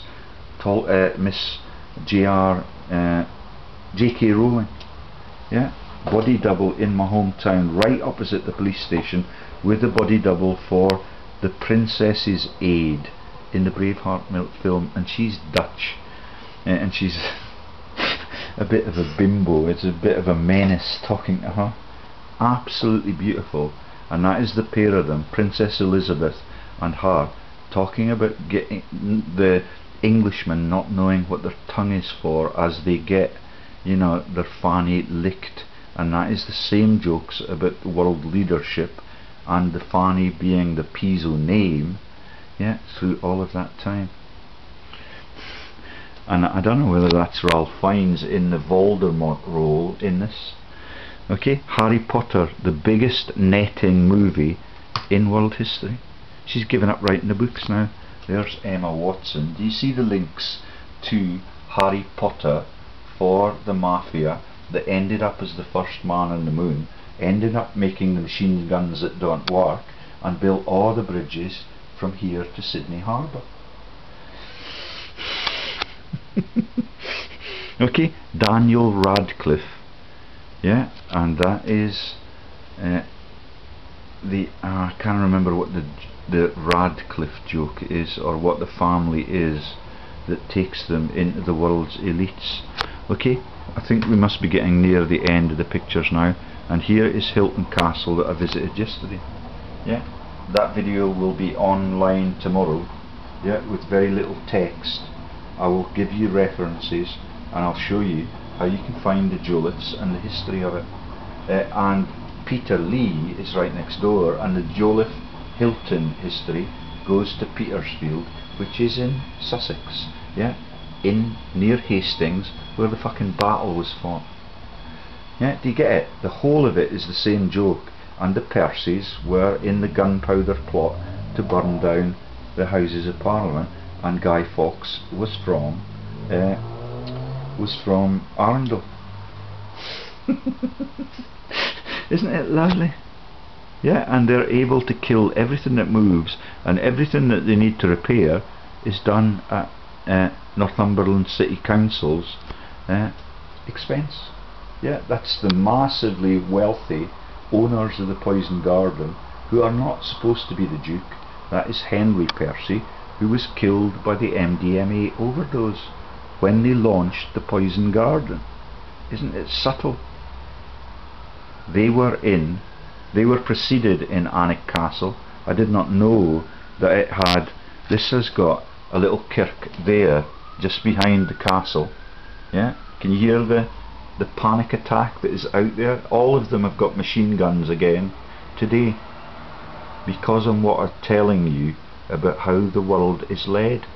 J.K. Rowling. Yeah, body double in my hometown, right opposite the police station, with a body double for the Princess's Aide in the Braveheart film, and she's Dutch, and she's a bit of a bimbo. It's a bit of a menace talking to her. Absolutely beautiful. And that is the pair of them, Princess Elizabeth and her, talking about getting the Englishmen not knowing what their tongue is for as they get, you know, their fanny licked. And that is the same jokes about the world leadership and the fanny being the Piso name, yeah, through all of that time. and I don't know whether that's Ralph Fiennes in the Voldemort role in this. Okay, Harry Potter, the biggest netting movie in world history. She's given up writing the books now. There's Emma Watson. Do you see the links to Harry Potter for the Mafia that ended up as the first man on the moon, ended up making the machine guns that don't work, and built all the bridges from here to Sydney Harbour? Okay, Daniel Radcliffe. Yeah, and that is I can't remember what the Radcliffe joke is, or what the family is that takes them into the world's elites. Okay, I think we must be getting near the end of the pictures now, and here is Hilton Castle that I visited yesterday. Yeah, that video will be online tomorrow, yeah, with very little text. I will give you references and I'll show you how you can find the Joliffes and the history of it. And Peter Lee is right next door, and the Jolie Hilton history goes to Petersfield, which is in Sussex, yeah, in near Hastings, where the fucking battle was fought. Yeah, do you get it? The whole of it is the same joke, and the Percys were in the gunpowder plot to burn down the Houses of Parliament, and Guy Fawkes was from Arundel. Isn't it lovely? Yeah, and they're able to kill everything that moves, and everything that they need to repair is done at Northumberland City Council's expense. Yeah, that's the massively wealthy owners of the Poison Garden, who are not supposed to be the Duke. That is Henry Percy, who was killed by the MDMA overdose when they launched the Poison Garden. Isn't it subtle? They were preceded in Alnwick Castle. I did not know that it had, this has got a little kirk there just behind the castle. Yeah, can you hear the panic attack that is out there? All of them have got machine guns again today, because of what I'm telling you about how the world is led.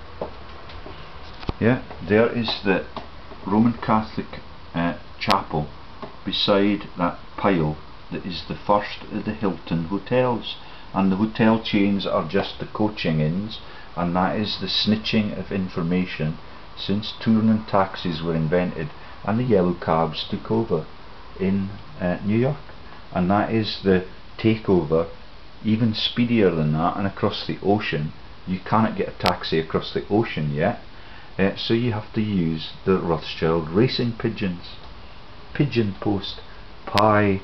Yeah, there is the Roman Catholic chapel beside that pile that is the first of the Hilton hotels, and the hotel chains are just the coaching inns, and that is the snitching of information since touring and taxis were invented and the yellow cabs took over in New York. And that is the takeover even speedier than that, and across the ocean. You cannot get a taxi across the ocean yet, so you have to use the Rothschild racing pigeons. Pigeon Post, pie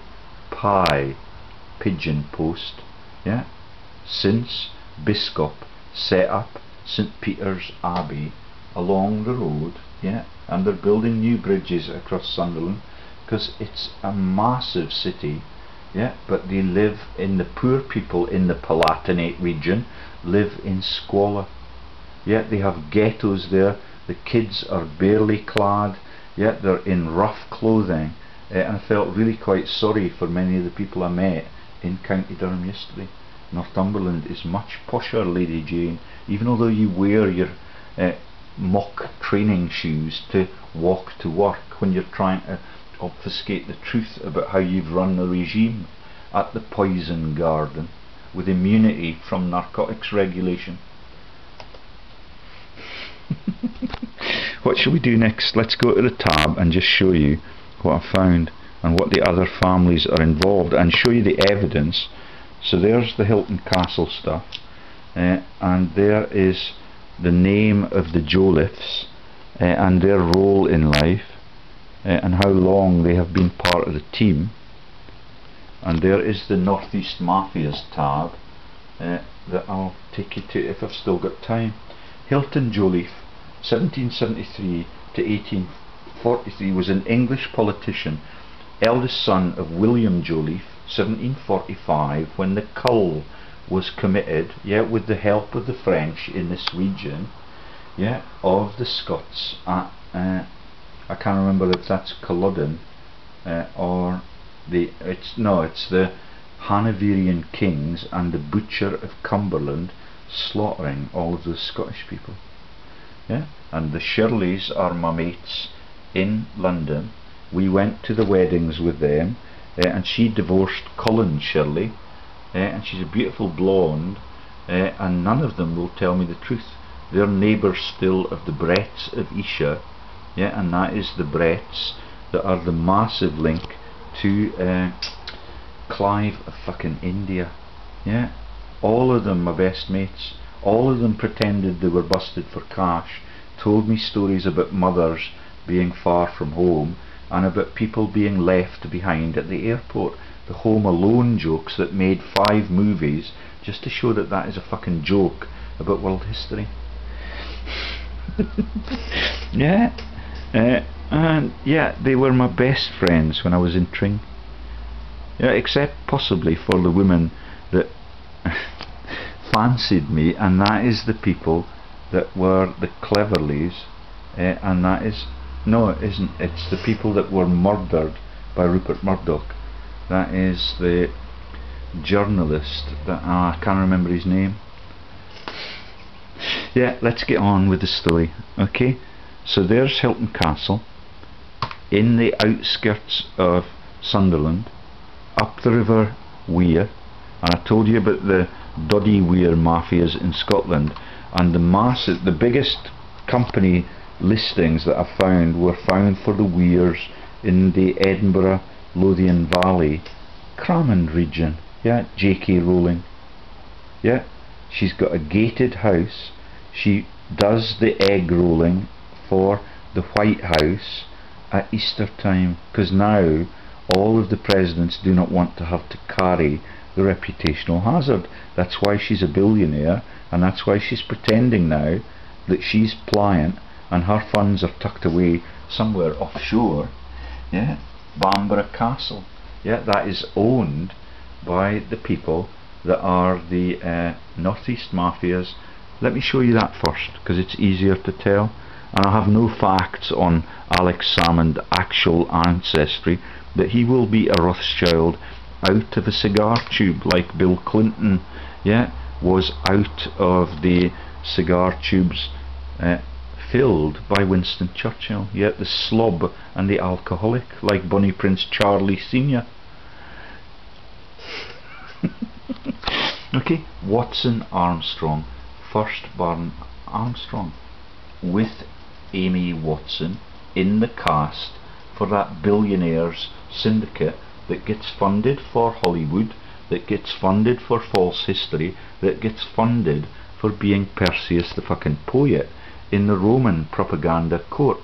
Pigeon Post, yeah, since Biscop set up St. Peter's Abbey along the road, yeah, and they're building new bridges across Sunderland because it's a massive city, yeah, but they live in, the poor people in the Palatinate region live in squalor. Yeah, they have ghettos there, the kids are barely clad, yeah, they're in rough clothing, and I felt really quite sorry for many of the people I met in County Durham yesterday. Northumberland is much posher, Lady Jane, even although you wear your mock training shoes to walk to work when you're trying to obfuscate the truth about how you've run the regime at the Poison Garden with immunity from narcotics regulation. What shall we do next? Let's go to the tab and just show you what I found and what the other families are involved, and show you the evidence. So there's the Hilton Castle stuff, and there is the name of the Joliffes and their role in life, and how long they have been part of the team. And there is the Northeast Mafias tab that I'll take you to if I've still got time. Hilton Joliffe, 1773 to 1843, was an English politician, eldest son of William Joliffe, 1745, when the cull was committed, yeah, with the help of the French in this region, yeah, of the Scots at I can't remember if that's Culloden or it's the Hanoverian kings and the Butcher of Cumberland slaughtering all of the Scottish people. Yeah, and the Shirleys are my mates in London. We went to the weddings with them, and she divorced Colin Shirley, and she's a beautiful blonde, and none of them will tell me the truth. They're neighbours still of the Bretts of Isha, yeah, and that is the Bretts that are the massive link to Clive of fucking India. Yeah, all of them my best mates. All of them pretended they were busted for cash, told me stories about mothers being far from home and about people being left behind at the airport. The Home Alone jokes that made 5 movies just to show that that is a fucking joke about world history. Yeah, and yeah, they were my best friends when I was in Tring. Yeah, except possibly for the women that fancied me, and that is the people that were the Cleverleys, and that is, no it isn't, it's the people that were murdered by Rupert Murdoch. That is the journalist that I can't remember his name. Yeah, let's get on with the story. Okay, so there's Hilton Castle in the outskirts of Sunderland, up the River Wear, and I told you about the Doddy Weir mafias in Scotland, and the biggest company listings that I found were found for the Weirs in the Edinburgh Lothian Valley, Cramond region. Yeah, J.K. Rowling. Yeah, she's got a gated house. She does the egg rolling for the White House at Easter time, because now all of the presidents do not want to have to carry the reputational hazard. That's why she's a billionaire, and that's why she's pretending now that she's pliant and her funds are tucked away somewhere offshore. Yeah, Bamborough Castle. Yeah, that is owned by the people that are the Northeast Mafias. Let me show you that first, because it's easier to tell, and I have no facts on Alex Salmond's actual ancestry, that he will be a Rothschild out of a cigar tube, like Bill Clinton, yeah, was out of the cigar tubes filled by Winston Churchill. Yeah, the slob and the alcoholic, like Bunny Prince Charlie Sr. Okay, Watson Armstrong, firstborn Armstrong, with Amy Watson in the cast for that billionaires syndicate that gets funded for Hollywood, that gets funded for false history, that gets funded for being Perseus the fucking poet in the Roman propaganda court.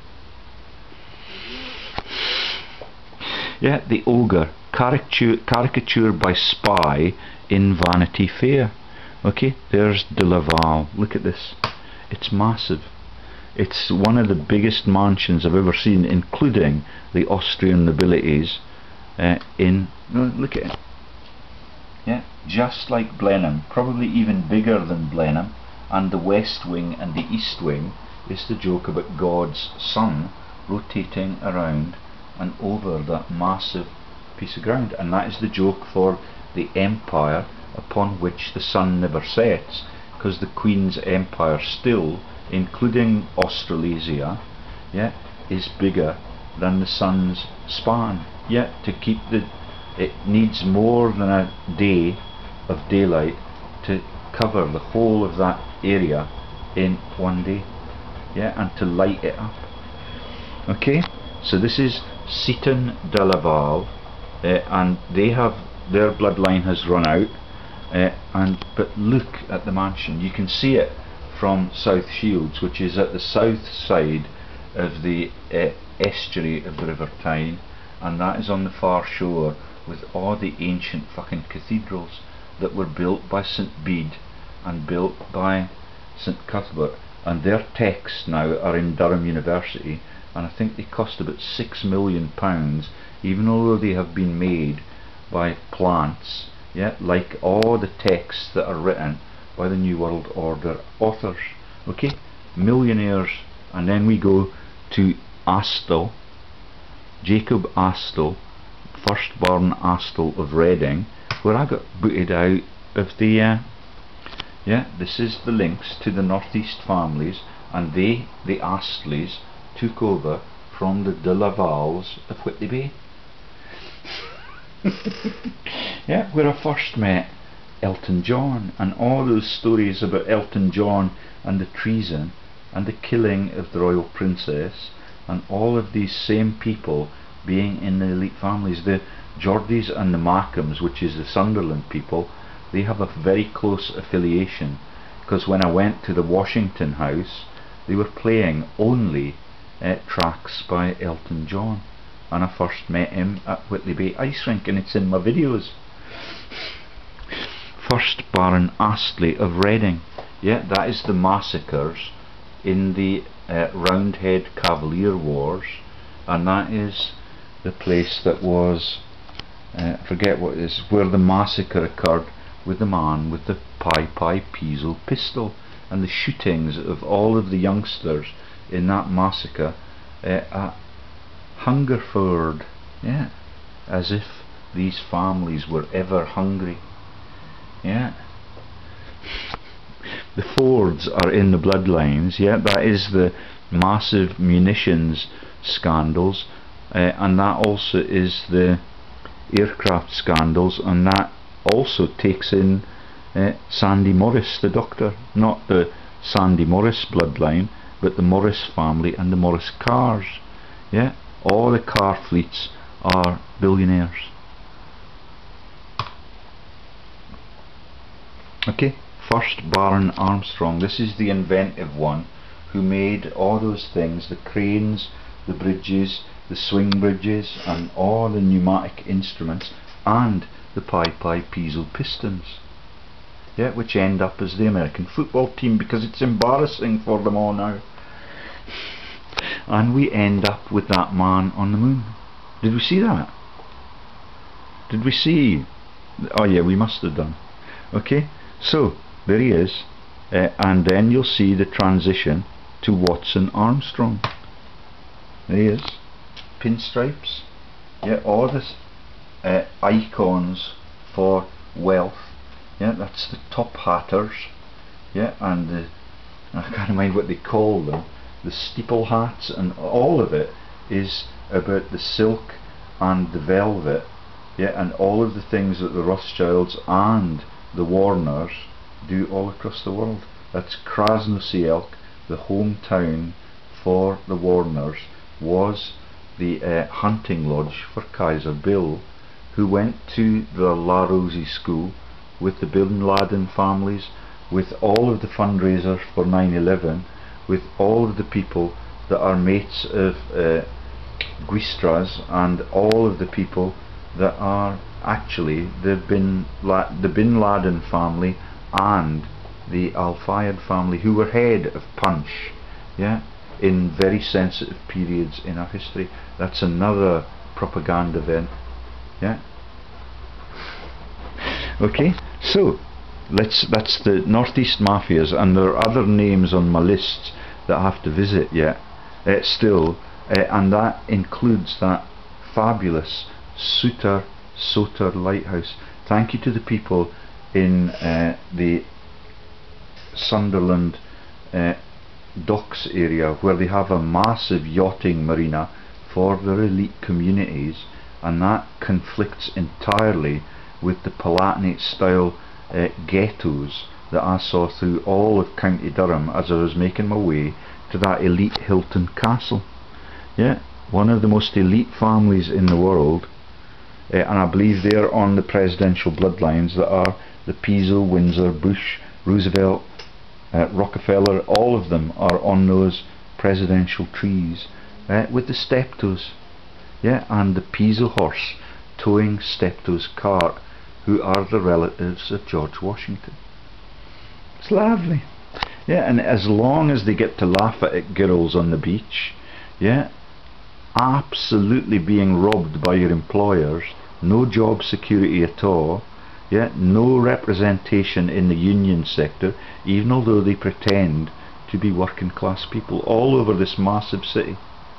Yeah, the ogre, caricatured by Spy in Vanity Fair. Okay, there's de Laval. Look at this. It's massive. It's one of the biggest mansions I've ever seen, including the Austrian nobilities look at it. Yeah, just like Blenheim, probably even bigger than Blenheim, and the West Wing and the East Wing is the joke about God's sun rotating around and over that massive piece of ground, and that is the joke for the empire upon which the sun never sets, because the Queen's empire still, including Australasia, yeah, is bigger than the sun's span. Yeah, to keep it needs more than a day of daylight to cover the whole of that area in one day. Yeah, and to light it up. Okay, so this is Seaton de Laval, and they have, their bloodline has run out, but look at the mansion. You can see it from South Shields, which is at the south side of the estuary of the River Tyne, and that is on the far shore with all the ancient fucking cathedrals that were built by St Bede and built by St Cuthbert, and their texts now are in Durham University, and I think they cost about £6 million, even though they have been made by plants, yeah, like all the texts that are written by the New World Order authors. Okay, millionaires. And then we go to Astle, Jacob Astle, firstborn Astle of Reading, where I got booted out of the yeah, this is the links to the Northeast families, and they, the Astleys, took over from the de Lavals of Whitley Bay. Yeah, where I first met Elton John, and all those stories about Elton John and the treason and the killing of the royal princess, and all of these same people being in the elite families. The Geordies and the Markhams, which is the Sunderland people, they have a very close affiliation, because when I went to the Washington House, they were playing only tracks by Elton John, and I first met him at Whitley Bay Ice Rink, and it's in my videos. First Baron Astley of Reading. Yeah, that is the massacres in the Roundhead Cavalier Wars, and that is the place that was, I forget what it is, where the massacre occurred with the man with the pistol pistol, and the shootings of all of the youngsters in that massacre at Hungerford. Yeah, as if these families were ever hungry. Yeah. The Fords are in the bloodlines. Yeah, that is the massive munitions scandals, and that also is the aircraft scandals, and that also takes in Sandy Morris, the doctor. Not the Sandy Morris bloodline, but the Morris family and the Morris cars. Yeah, all the car fleets are billionaires. Okay, first Baron Armstrong. This is the inventive one who made all those things, the cranes, the bridges, the swing bridges, and all the pneumatic instruments, and the pistol pistons. Yeah, which end up as the American football team, because it's embarrassing for them all now. And we end up with that man on the moon. Did we see that? Did we see? Oh yeah, we must have done. Okay, so there he is, and then you'll see the transition to Watson Armstrong. There he is, pinstripes. Yeah, all this icons for wealth. Yeah, that's the top hatters. Yeah, and the, I can't mind what they call them, the steeple hats, and all of it is about the silk and the velvet. Yeah, and all of the things that the Rothschilds and the Warners do all across the world. That's Krasnoselsk, the hometown for the Warners, was the hunting lodge for Kaiser Bill, who went to the La Rosie school with the Bin Laden families, with all of the fundraisers for 9/11, with all of the people that are mates of Guistras, and all of the people that are actually the Bin Laden family and the Al Fayed family, who were head of Punch. Yeah, in very sensitive periods in our history. That's another propaganda event. Yeah. Okay, so that's the Northeast Mafias, and there are other names on my list that I have to visit yet still, and that includes that fabulous Soter Lighthouse. Thank you to the people in the Sunderland docks area, where they have a massive yachting marina for their elite communities, and that conflicts entirely with the Palatinate style ghettos that I saw through all of County Durham as I was making my way to that elite Hilton Castle. Yeah, one of the most elite families in the world, and I believe they're on the presidential bloodlines that are the Peel, Windsor, Bush, Roosevelt, Rockefeller. All of them are on those presidential trees with the Steptoes. Yeah, and the Peel horse towing Steptoe's cart, who are the relatives of George Washington. It's lovely. Yeah, and as long as they get to laugh at it, girls on the beach, yeah, absolutely being robbed by your employers, no job security at all, yeah, no representation in the union sector, even although they pretend to be working class people all over this massive city.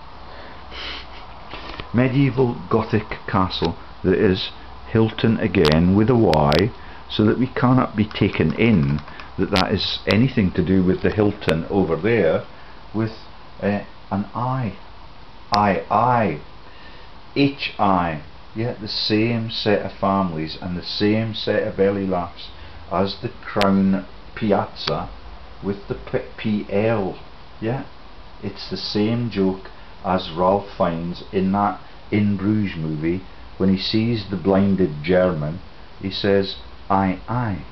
Medieval Gothic castle that is Hilton again with a Y, so that we cannot be taken in that that is anything to do with the Hilton over there, with an I. I. HI. Yeah, the same set of families and the same set of belly laughs as the Crown Piazza with the PL. Yeah, it's the same joke as Ralph finds in that In Bruges movie when he sees the blinded German. He says, I.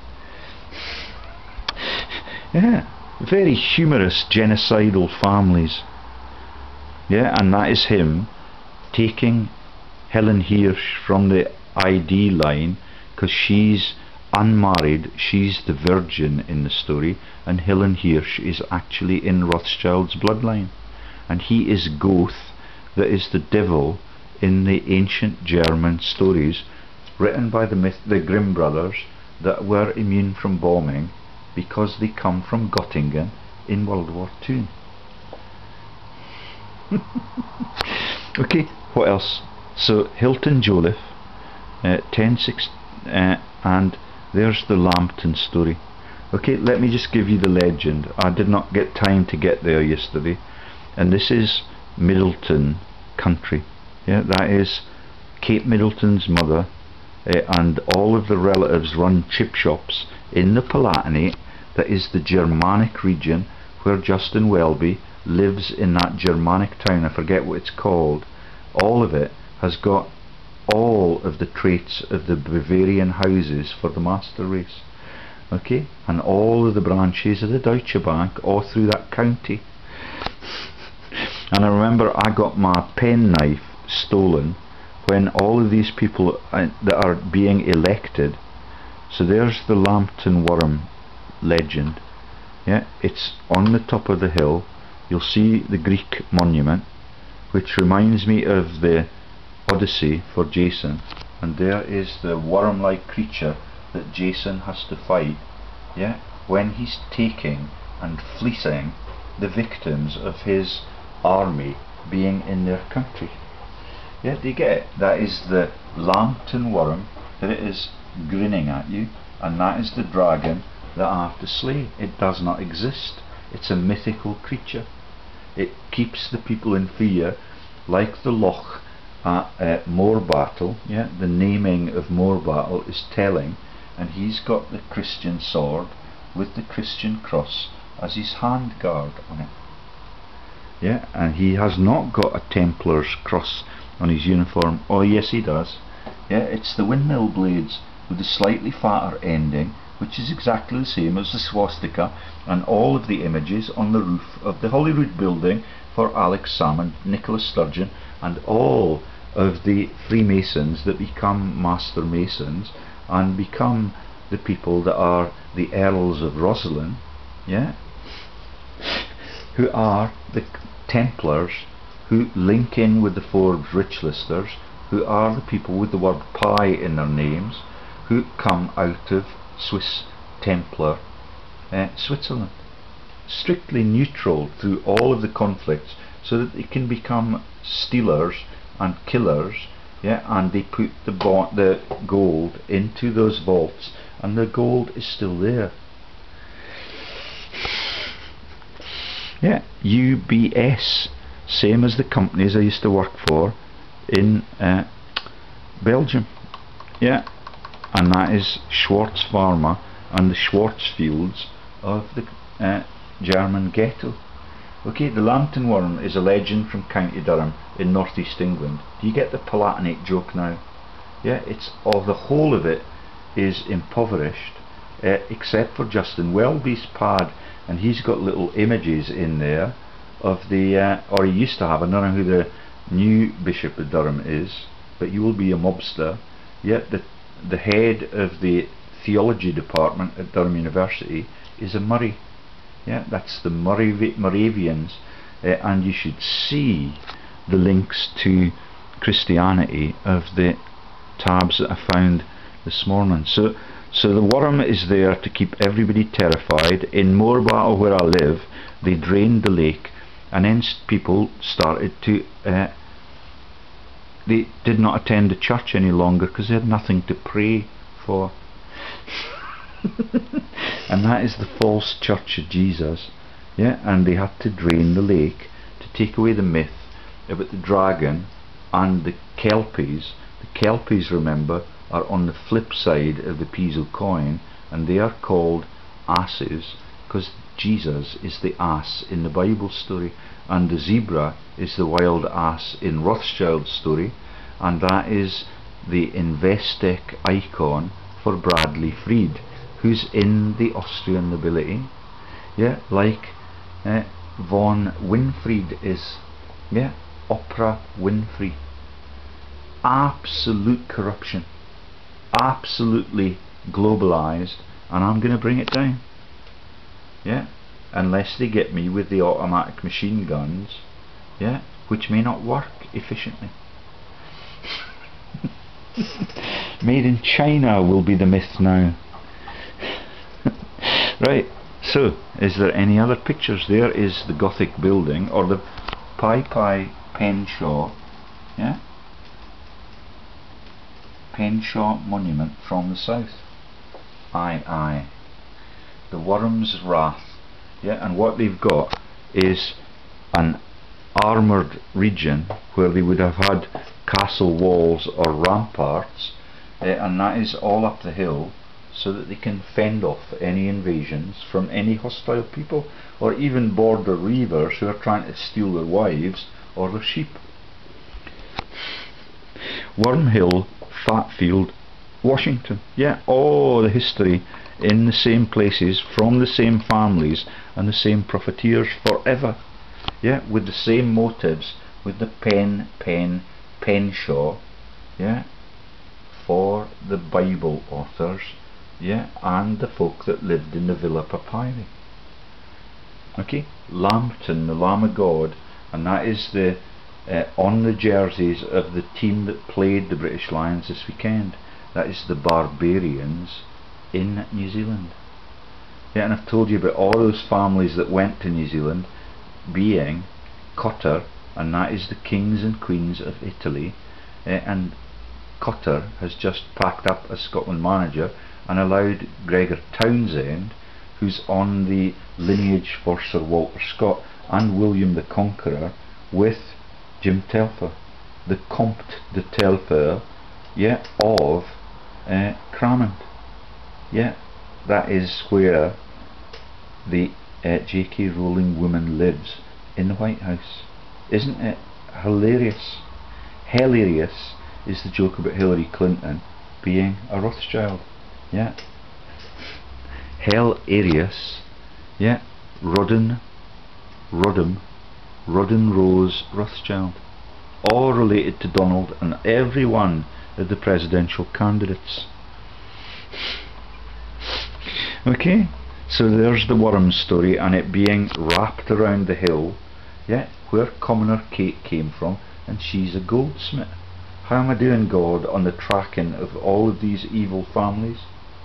Yeah, very humorous genocidal families. Yeah, and that is him taking Helen Hirsch from the ID line because she's unmarried, she's the virgin in the story, and Helen Hirsch is actually in Rothschild's bloodline, and he is Goth, that is the devil in the ancient German stories written by the Grimm brothers that were immune from bombing because they come from Göttingen in World War II. Okay, what else? So Hilton Joliffe, 10/6, and there's the Lambton story. Okay, let me just give you the legend. I did not get time to get there yesterday, and this is Middleton country. Yeah, that is Kate Middleton's mother, and all of the relatives run chip shops in the Palatinate. That is the Germanic region where Justin Welby lives, in that Germanic town. I forget what it's called. All of it has got all of the traits of the Bavarian houses for the master race. Okay, and all of the branches of the Deutsche Bank all through that county. And I remember I got my penknife stolen when all of these people that are being elected. So there's the Lambton Worm legend. Yeah, it's on the top of the hill. You'll see the Greek monument, which reminds me of the Odyssey for Jason, and there is the worm-like creature that Jason has to fight, yeah, when he's taking and fleecing the victims of his army being in their country. Yeah, do you get it? That is the Lambton Worm, that it is grinning at you, and that is the dragon that I have to slay. It does not exist. It's a mythical creature. It keeps the people in fear, like the loch at Moorbattle. Yeah, the naming of Moorbattle is telling, and he's got the Christian sword with the Christian cross as his hand guard on it. Yeah, and he has not got a Templar's cross on his uniform. Oh yes, he does. Yeah, it's the windmill blades with the slightly fatter ending, which is exactly the same as the swastika and all of the images on the roof of the Holyrood building for Alex Salmond, Nicholas Sturgeon, and all of the Freemasons that become Master Masons and become the people that are the Earls of Rosslyn, yeah, who are the Templars, who link in with the Forbes Rich Listers, who are the people with the word pie in their names, who come out of Swiss Templar Switzerland, strictly neutral through all of the conflicts, so that they can become stealers and killers. Yeah, and they put the gold into those vaults, and the gold is still there. Yeah, UBS, same as the companies I used to work for in Belgium. Yeah, and that is Schwarz Pharma and the Schwarzfields of the German ghetto. Okay, the Lambton Worm is a legend from County Durham in northeast England. Do you get the Palatinate joke now? Yeah, it's all, the whole of it is impoverished, except for Justin Welby's pad, and he's got little images in there of the, or he used to have, I don't know who the new Bishop of Durham is, but you will be a mobster. Yet the head of the theology department at Durham University is a Murray. Yeah, that's the Moravians, and you should see the links to Christianity of the tabs that I found this morning. So the worm is there to keep everybody terrified. In Moorbattle, where I live, they drained the lake, and then people started to they did not attend the church any longer because they had nothing to pray for. And that is the false church of Jesus. yeah, and they had to drain the lake to take away the myth about the dragon and the kelpies. The kelpies, remember, are on the flip side of the Piso coin, and they are called asses because Jesus is the ass in the Bible story, and the zebra is the wild ass in Rothschild's story, and that is the Investec icon for Bradley Freed, who's in the Austrian nobility, yeah, like von Winfried is, yeah, Oprah Winfrey. Absolute corruption, absolutely globalized, and I'm going to bring it down, yeah, unless they get me with the automatic machine guns, yeah, which may not work efficiently. Made in China will be the myth now. Right, so is there any other pictures? There is the Gothic building, or the Pai Penshaw, yeah, Penshaw monument from the south. Aye, aye. The Worm's Wrath, yeah, and what they've got is an armoured region where they would have had castle walls or ramparts, and that is all up the hill so that they can fend off any invasions from any hostile people, or even border reavers who are trying to steal their wives or their sheep. Wormhill, Fatfield, Washington, yeah, all the history in the same places, from the same families and the same profiteers forever, yeah, with the same motives, with the Penshaw, yeah, for the Bible authors, yeah, and the folk that lived in the Villa Papyri. Okay, Lambton, the Lamb of God, and that is the on the jerseys of the team that played the British Lions this weekend. That is the Barbarians in New Zealand. Yeah, and I've told you about all those families that went to New Zealand, being Cotter, and that is the kings and queens of Italy, and Cotter has just packed up as Scotland manager and allowed Gregor Townsend, who's on the lineage for Sir Walter Scott and William the Conqueror, with Jim Telfer, the Comte de Telfer, yeah, of Cramond. Yeah, that is where the J.K. Rowling woman lives, in the White House. Isn't it hilarious? Hilarious is the joke about Hillary Clinton being a Rothschild. Yeah. Hilarious. Yeah. Rodden Rose Rothschild. All related to Donald and every one of the presidential candidates. Okay, so there's the worm story, and it being wrapped around the hill, yeah, where Commoner Kate came from, and she's a goldsmith. How am I doing, God, on the tracking of all of these evil families?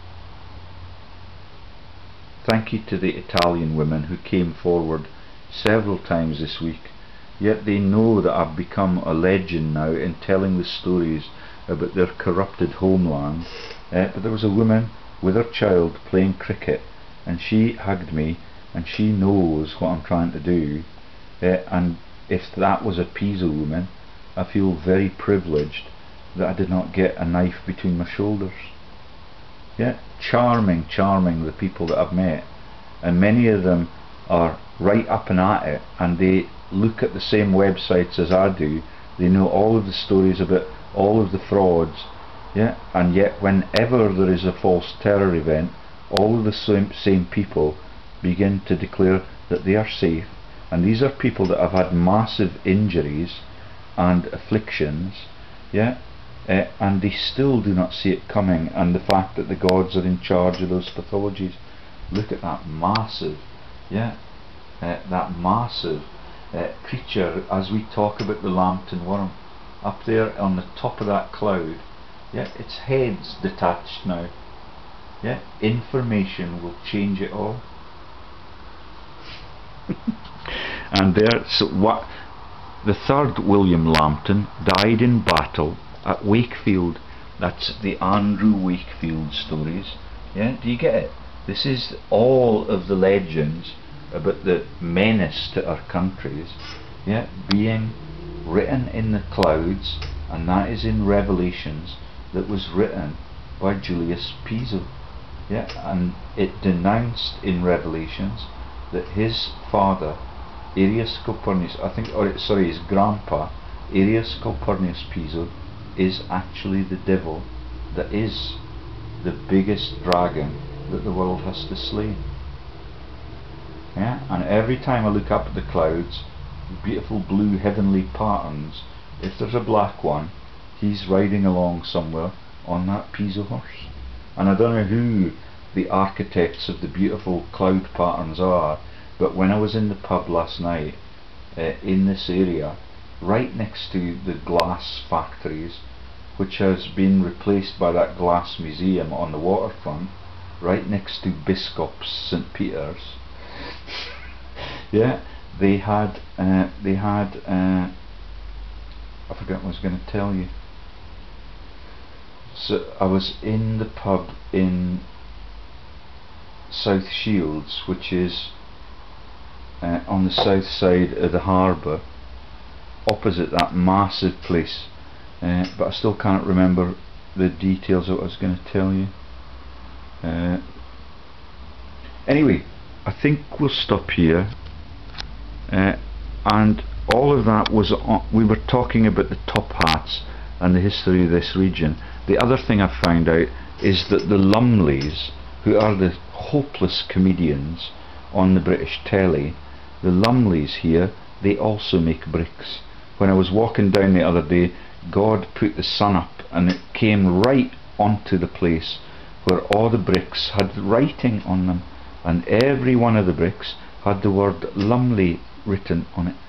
Thank you to the Italian women who came forward several times this week, yet they know that I've become a legend now in telling the stories about their corrupted homeland. But there was a woman with her child playing cricket, and she hugged me, and she knows what I'm trying to do, and if that was a Piso woman, I feel very privileged that I did not get a knife between my shoulders. Yeah, charming, the people that I've met, and many of them are right up and at it, and they look at the same websites as I do. They know all of the stories about all of the frauds, yeah, and yet whenever there is a false terror event, all of the same people begin to declare that they are safe, and these are people that have had massive injuries and afflictions, yeah, and they still do not see it coming, and the fact that the gods are in charge of those pathologies. Look at that massive, yeah, that massive creature, as we talk about the Lambton worm, up there on the top of that cloud, yeah, its head's detached now, yeah, information will change it all. And there, so what, the third William Lambton died in battle at Wakefield. That's the Andrew Wakefield stories. Yeah, do you get it? This is all of the legends about the menace to our countries, yeah, being written in the clouds, and that is in Revelations, that was written by Julius Piso. Yeah, and it denounced in Revelations that his father, Arius Copernicus, I think, or sorry, his grandpa, Arius Copernicus Piso, is actually the devil, that is the biggest dragon that the world has to slay. Yeah, and every time I look up at the clouds, beautiful blue heavenly patterns, if there's a black one, he's riding along somewhere on that Piso horse. And I don't know who the architects of the beautiful cloud patterns are, but when I was in the pub last night, in this area, right next to the glass factories, which has been replaced by that glass museum on the waterfront, right next to Biscop's St. Peter's, yeah, they had I forgot what I was going to tell you. So I was in the pub in South Shields, which is on the south side of the harbour, opposite that massive place, but I still can't remember the details of what I was going to tell you. Anyway, I think we'll stop here, and all of that was on, we were talking about the top hats and the history of this region. The other thing I found out is that the Lumleys, who are the hopeless comedians on the British telly, the Lumleys here, they also make bricks. When I was walking down the other day, God put the sun up and it came right onto the place where all the bricks had writing on them, and every one of the bricks had the word Lumley written on it.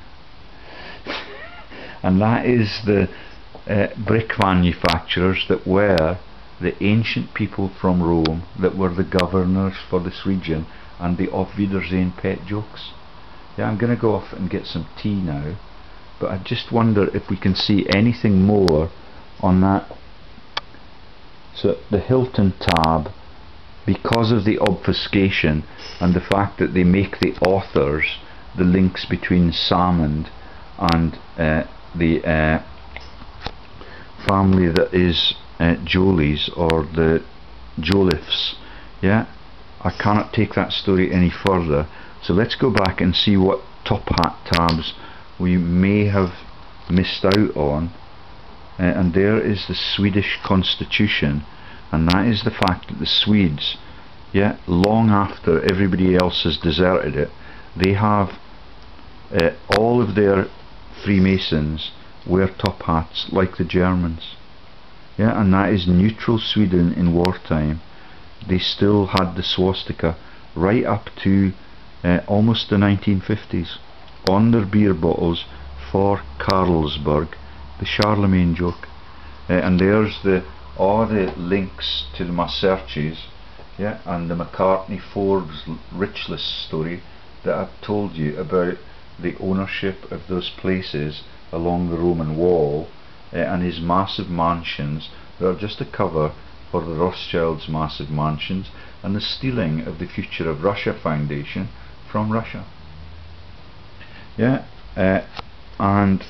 And that is the brick manufacturers that were the ancient people from Rome, that were the governors for this region, and the Auf Wiedersehen pet jokes. Yeah, I'm going to go off and get some tea now, but I just wonder if we can see anything more on that. So the Hilton tab, because of the obfuscation and the fact that they make the authors the links between Salmond and the family that is Jolie's, or the Joliffes, yeah, I cannot take that story any further. So let's go back and see what top hat tabs we may have missed out on. And there is the Swedish Constitution, and that is the fact that the Swedes, yeah, long after everybody else has deserted it, they have all of their Freemasons wear top hats like the Germans. Yeah, and that is neutral Sweden in wartime. They still had the swastika right up to almost the 1950s on their beer bottles for Carlsberg, the Charlemagne joke. And there's all the links to my searches, yeah, and the McCartney Forbes rich list story that I've told you about, the ownership of those places along the Roman wall, and his massive mansions that are just a cover for the Rothschilds' massive mansions, and the stealing of the Future of Russia Foundation from Russia. Yeah, and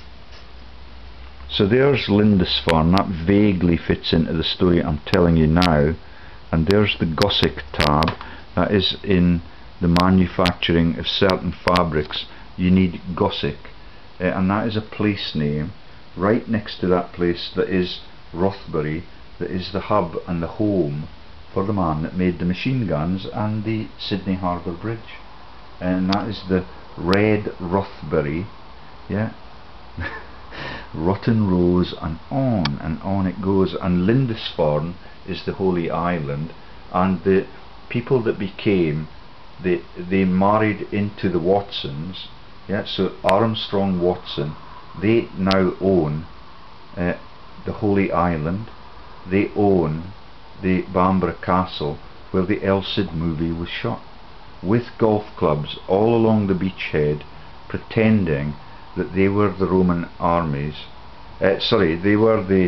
so there's Lindisfarne, that vaguely fits into the story I'm telling you now, and there's the Gossick tab, that is in the manufacturing of certain fabrics you need Gossick, and that is a place name right next to that place that is Rothbury, that is the hub and the home for the man that made the machine guns and the Sydney Harbour Bridge, and that is the Red Rothbury, yeah. Rotten Rose, and on it goes. And Lindisfarne is the Holy Island, and the people that became, they married into the Watsons, yeah, so Armstrong-Watson, they now own the Holy Island, they own the Bamborough Castle where the El Cid movie was shot, with golf clubs all along the beachhead, pretending that they were the Roman armies, they were the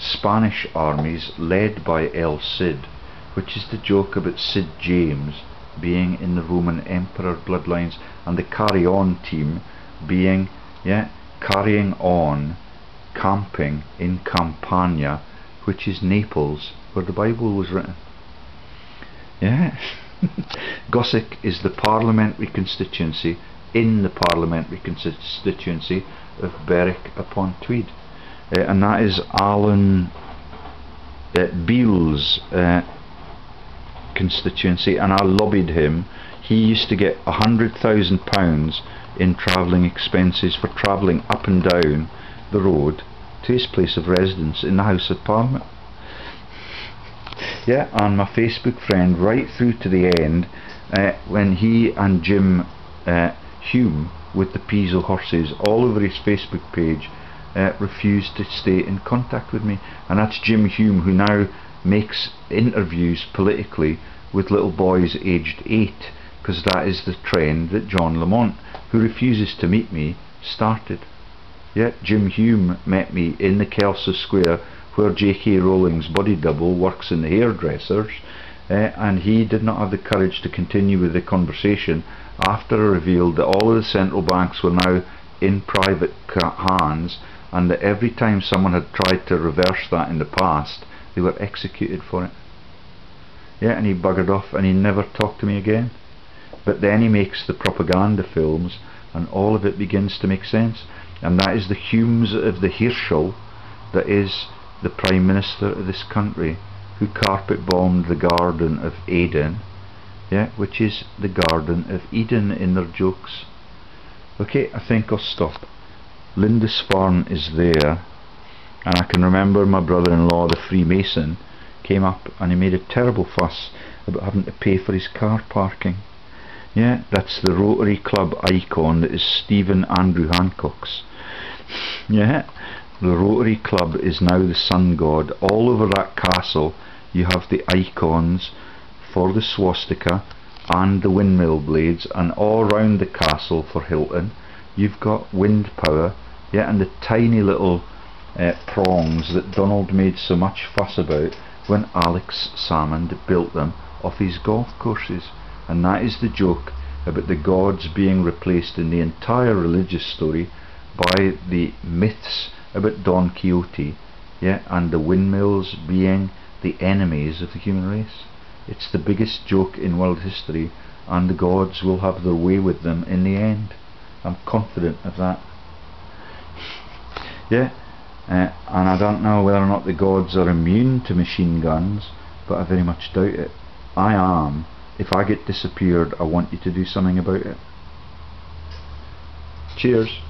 Spanish armies led by El Cid, which is the joke about Sid James, being in the Roman Emperor bloodlines, and the Carry On team being, yeah, carrying on camping in Campania, which is Naples, where the Bible was written. Yeah. Gossick is the parliamentary constituency in the parliamentary constituency of Berwick upon Tweed, and that is Alan Beale's constituency, and I lobbied him. He used to get £100,000 in travelling expenses for travelling up and down the road to his place of residence in the House of Parliament. Yeah, and my Facebook friend right through to the end, when he and Jim Hume with the Peasel horses all over his Facebook page refused to stay in contact with me. And that's Jim Hume, who now makes interviews politically with little boys aged 8, because that is the trend that John Lamont, who refuses to meet me, started. Yet Jim Hume met me in the Kelso Square, where J.K. Rowling's body double works in the hairdressers, and he did not have the courage to continue with the conversation after I revealed that all of the central banks were now in private hands, and that every time someone had tried to reverse that in the past, they were executed for it. Yeah, and he buggered off, and he never talked to me again. But then he makes the propaganda films, and all of it begins to make sense. And that is the Humes of the Herschel, that is the Prime Minister of this country, who carpet bombed the Garden of Eden, yeah, which is the Garden of Eden in their jokes. Okay, I think I'll stop. Lindisfarne is there, and I can remember my brother-in-law, the Freemason, came up and he made a terrible fuss about having to pay for his car parking. Yeah, that's the Rotary Club icon that is Stephen Andrew Hancock's. Yeah, the Rotary Club is now the sun god. All over that castle you have the icons for the swastika and the windmill blades, and all round the castle for Hilton you've got wind power, yeah, and the tiny little prongs that Donald made so much fuss about when Alex Salmond built them off his golf courses. And that is the joke about the gods being replaced in the entire religious story by the myths about Don Quixote, yeah, and the windmills being the enemies of the human race. It's the biggest joke in world history, and the gods will have their way with them in the end. I'm confident of that. Yeah, and I don't know whether or not the gods are immune to machine guns, but I very much doubt it. I am. If I get disappeared, I want you to do something about it. Cheers.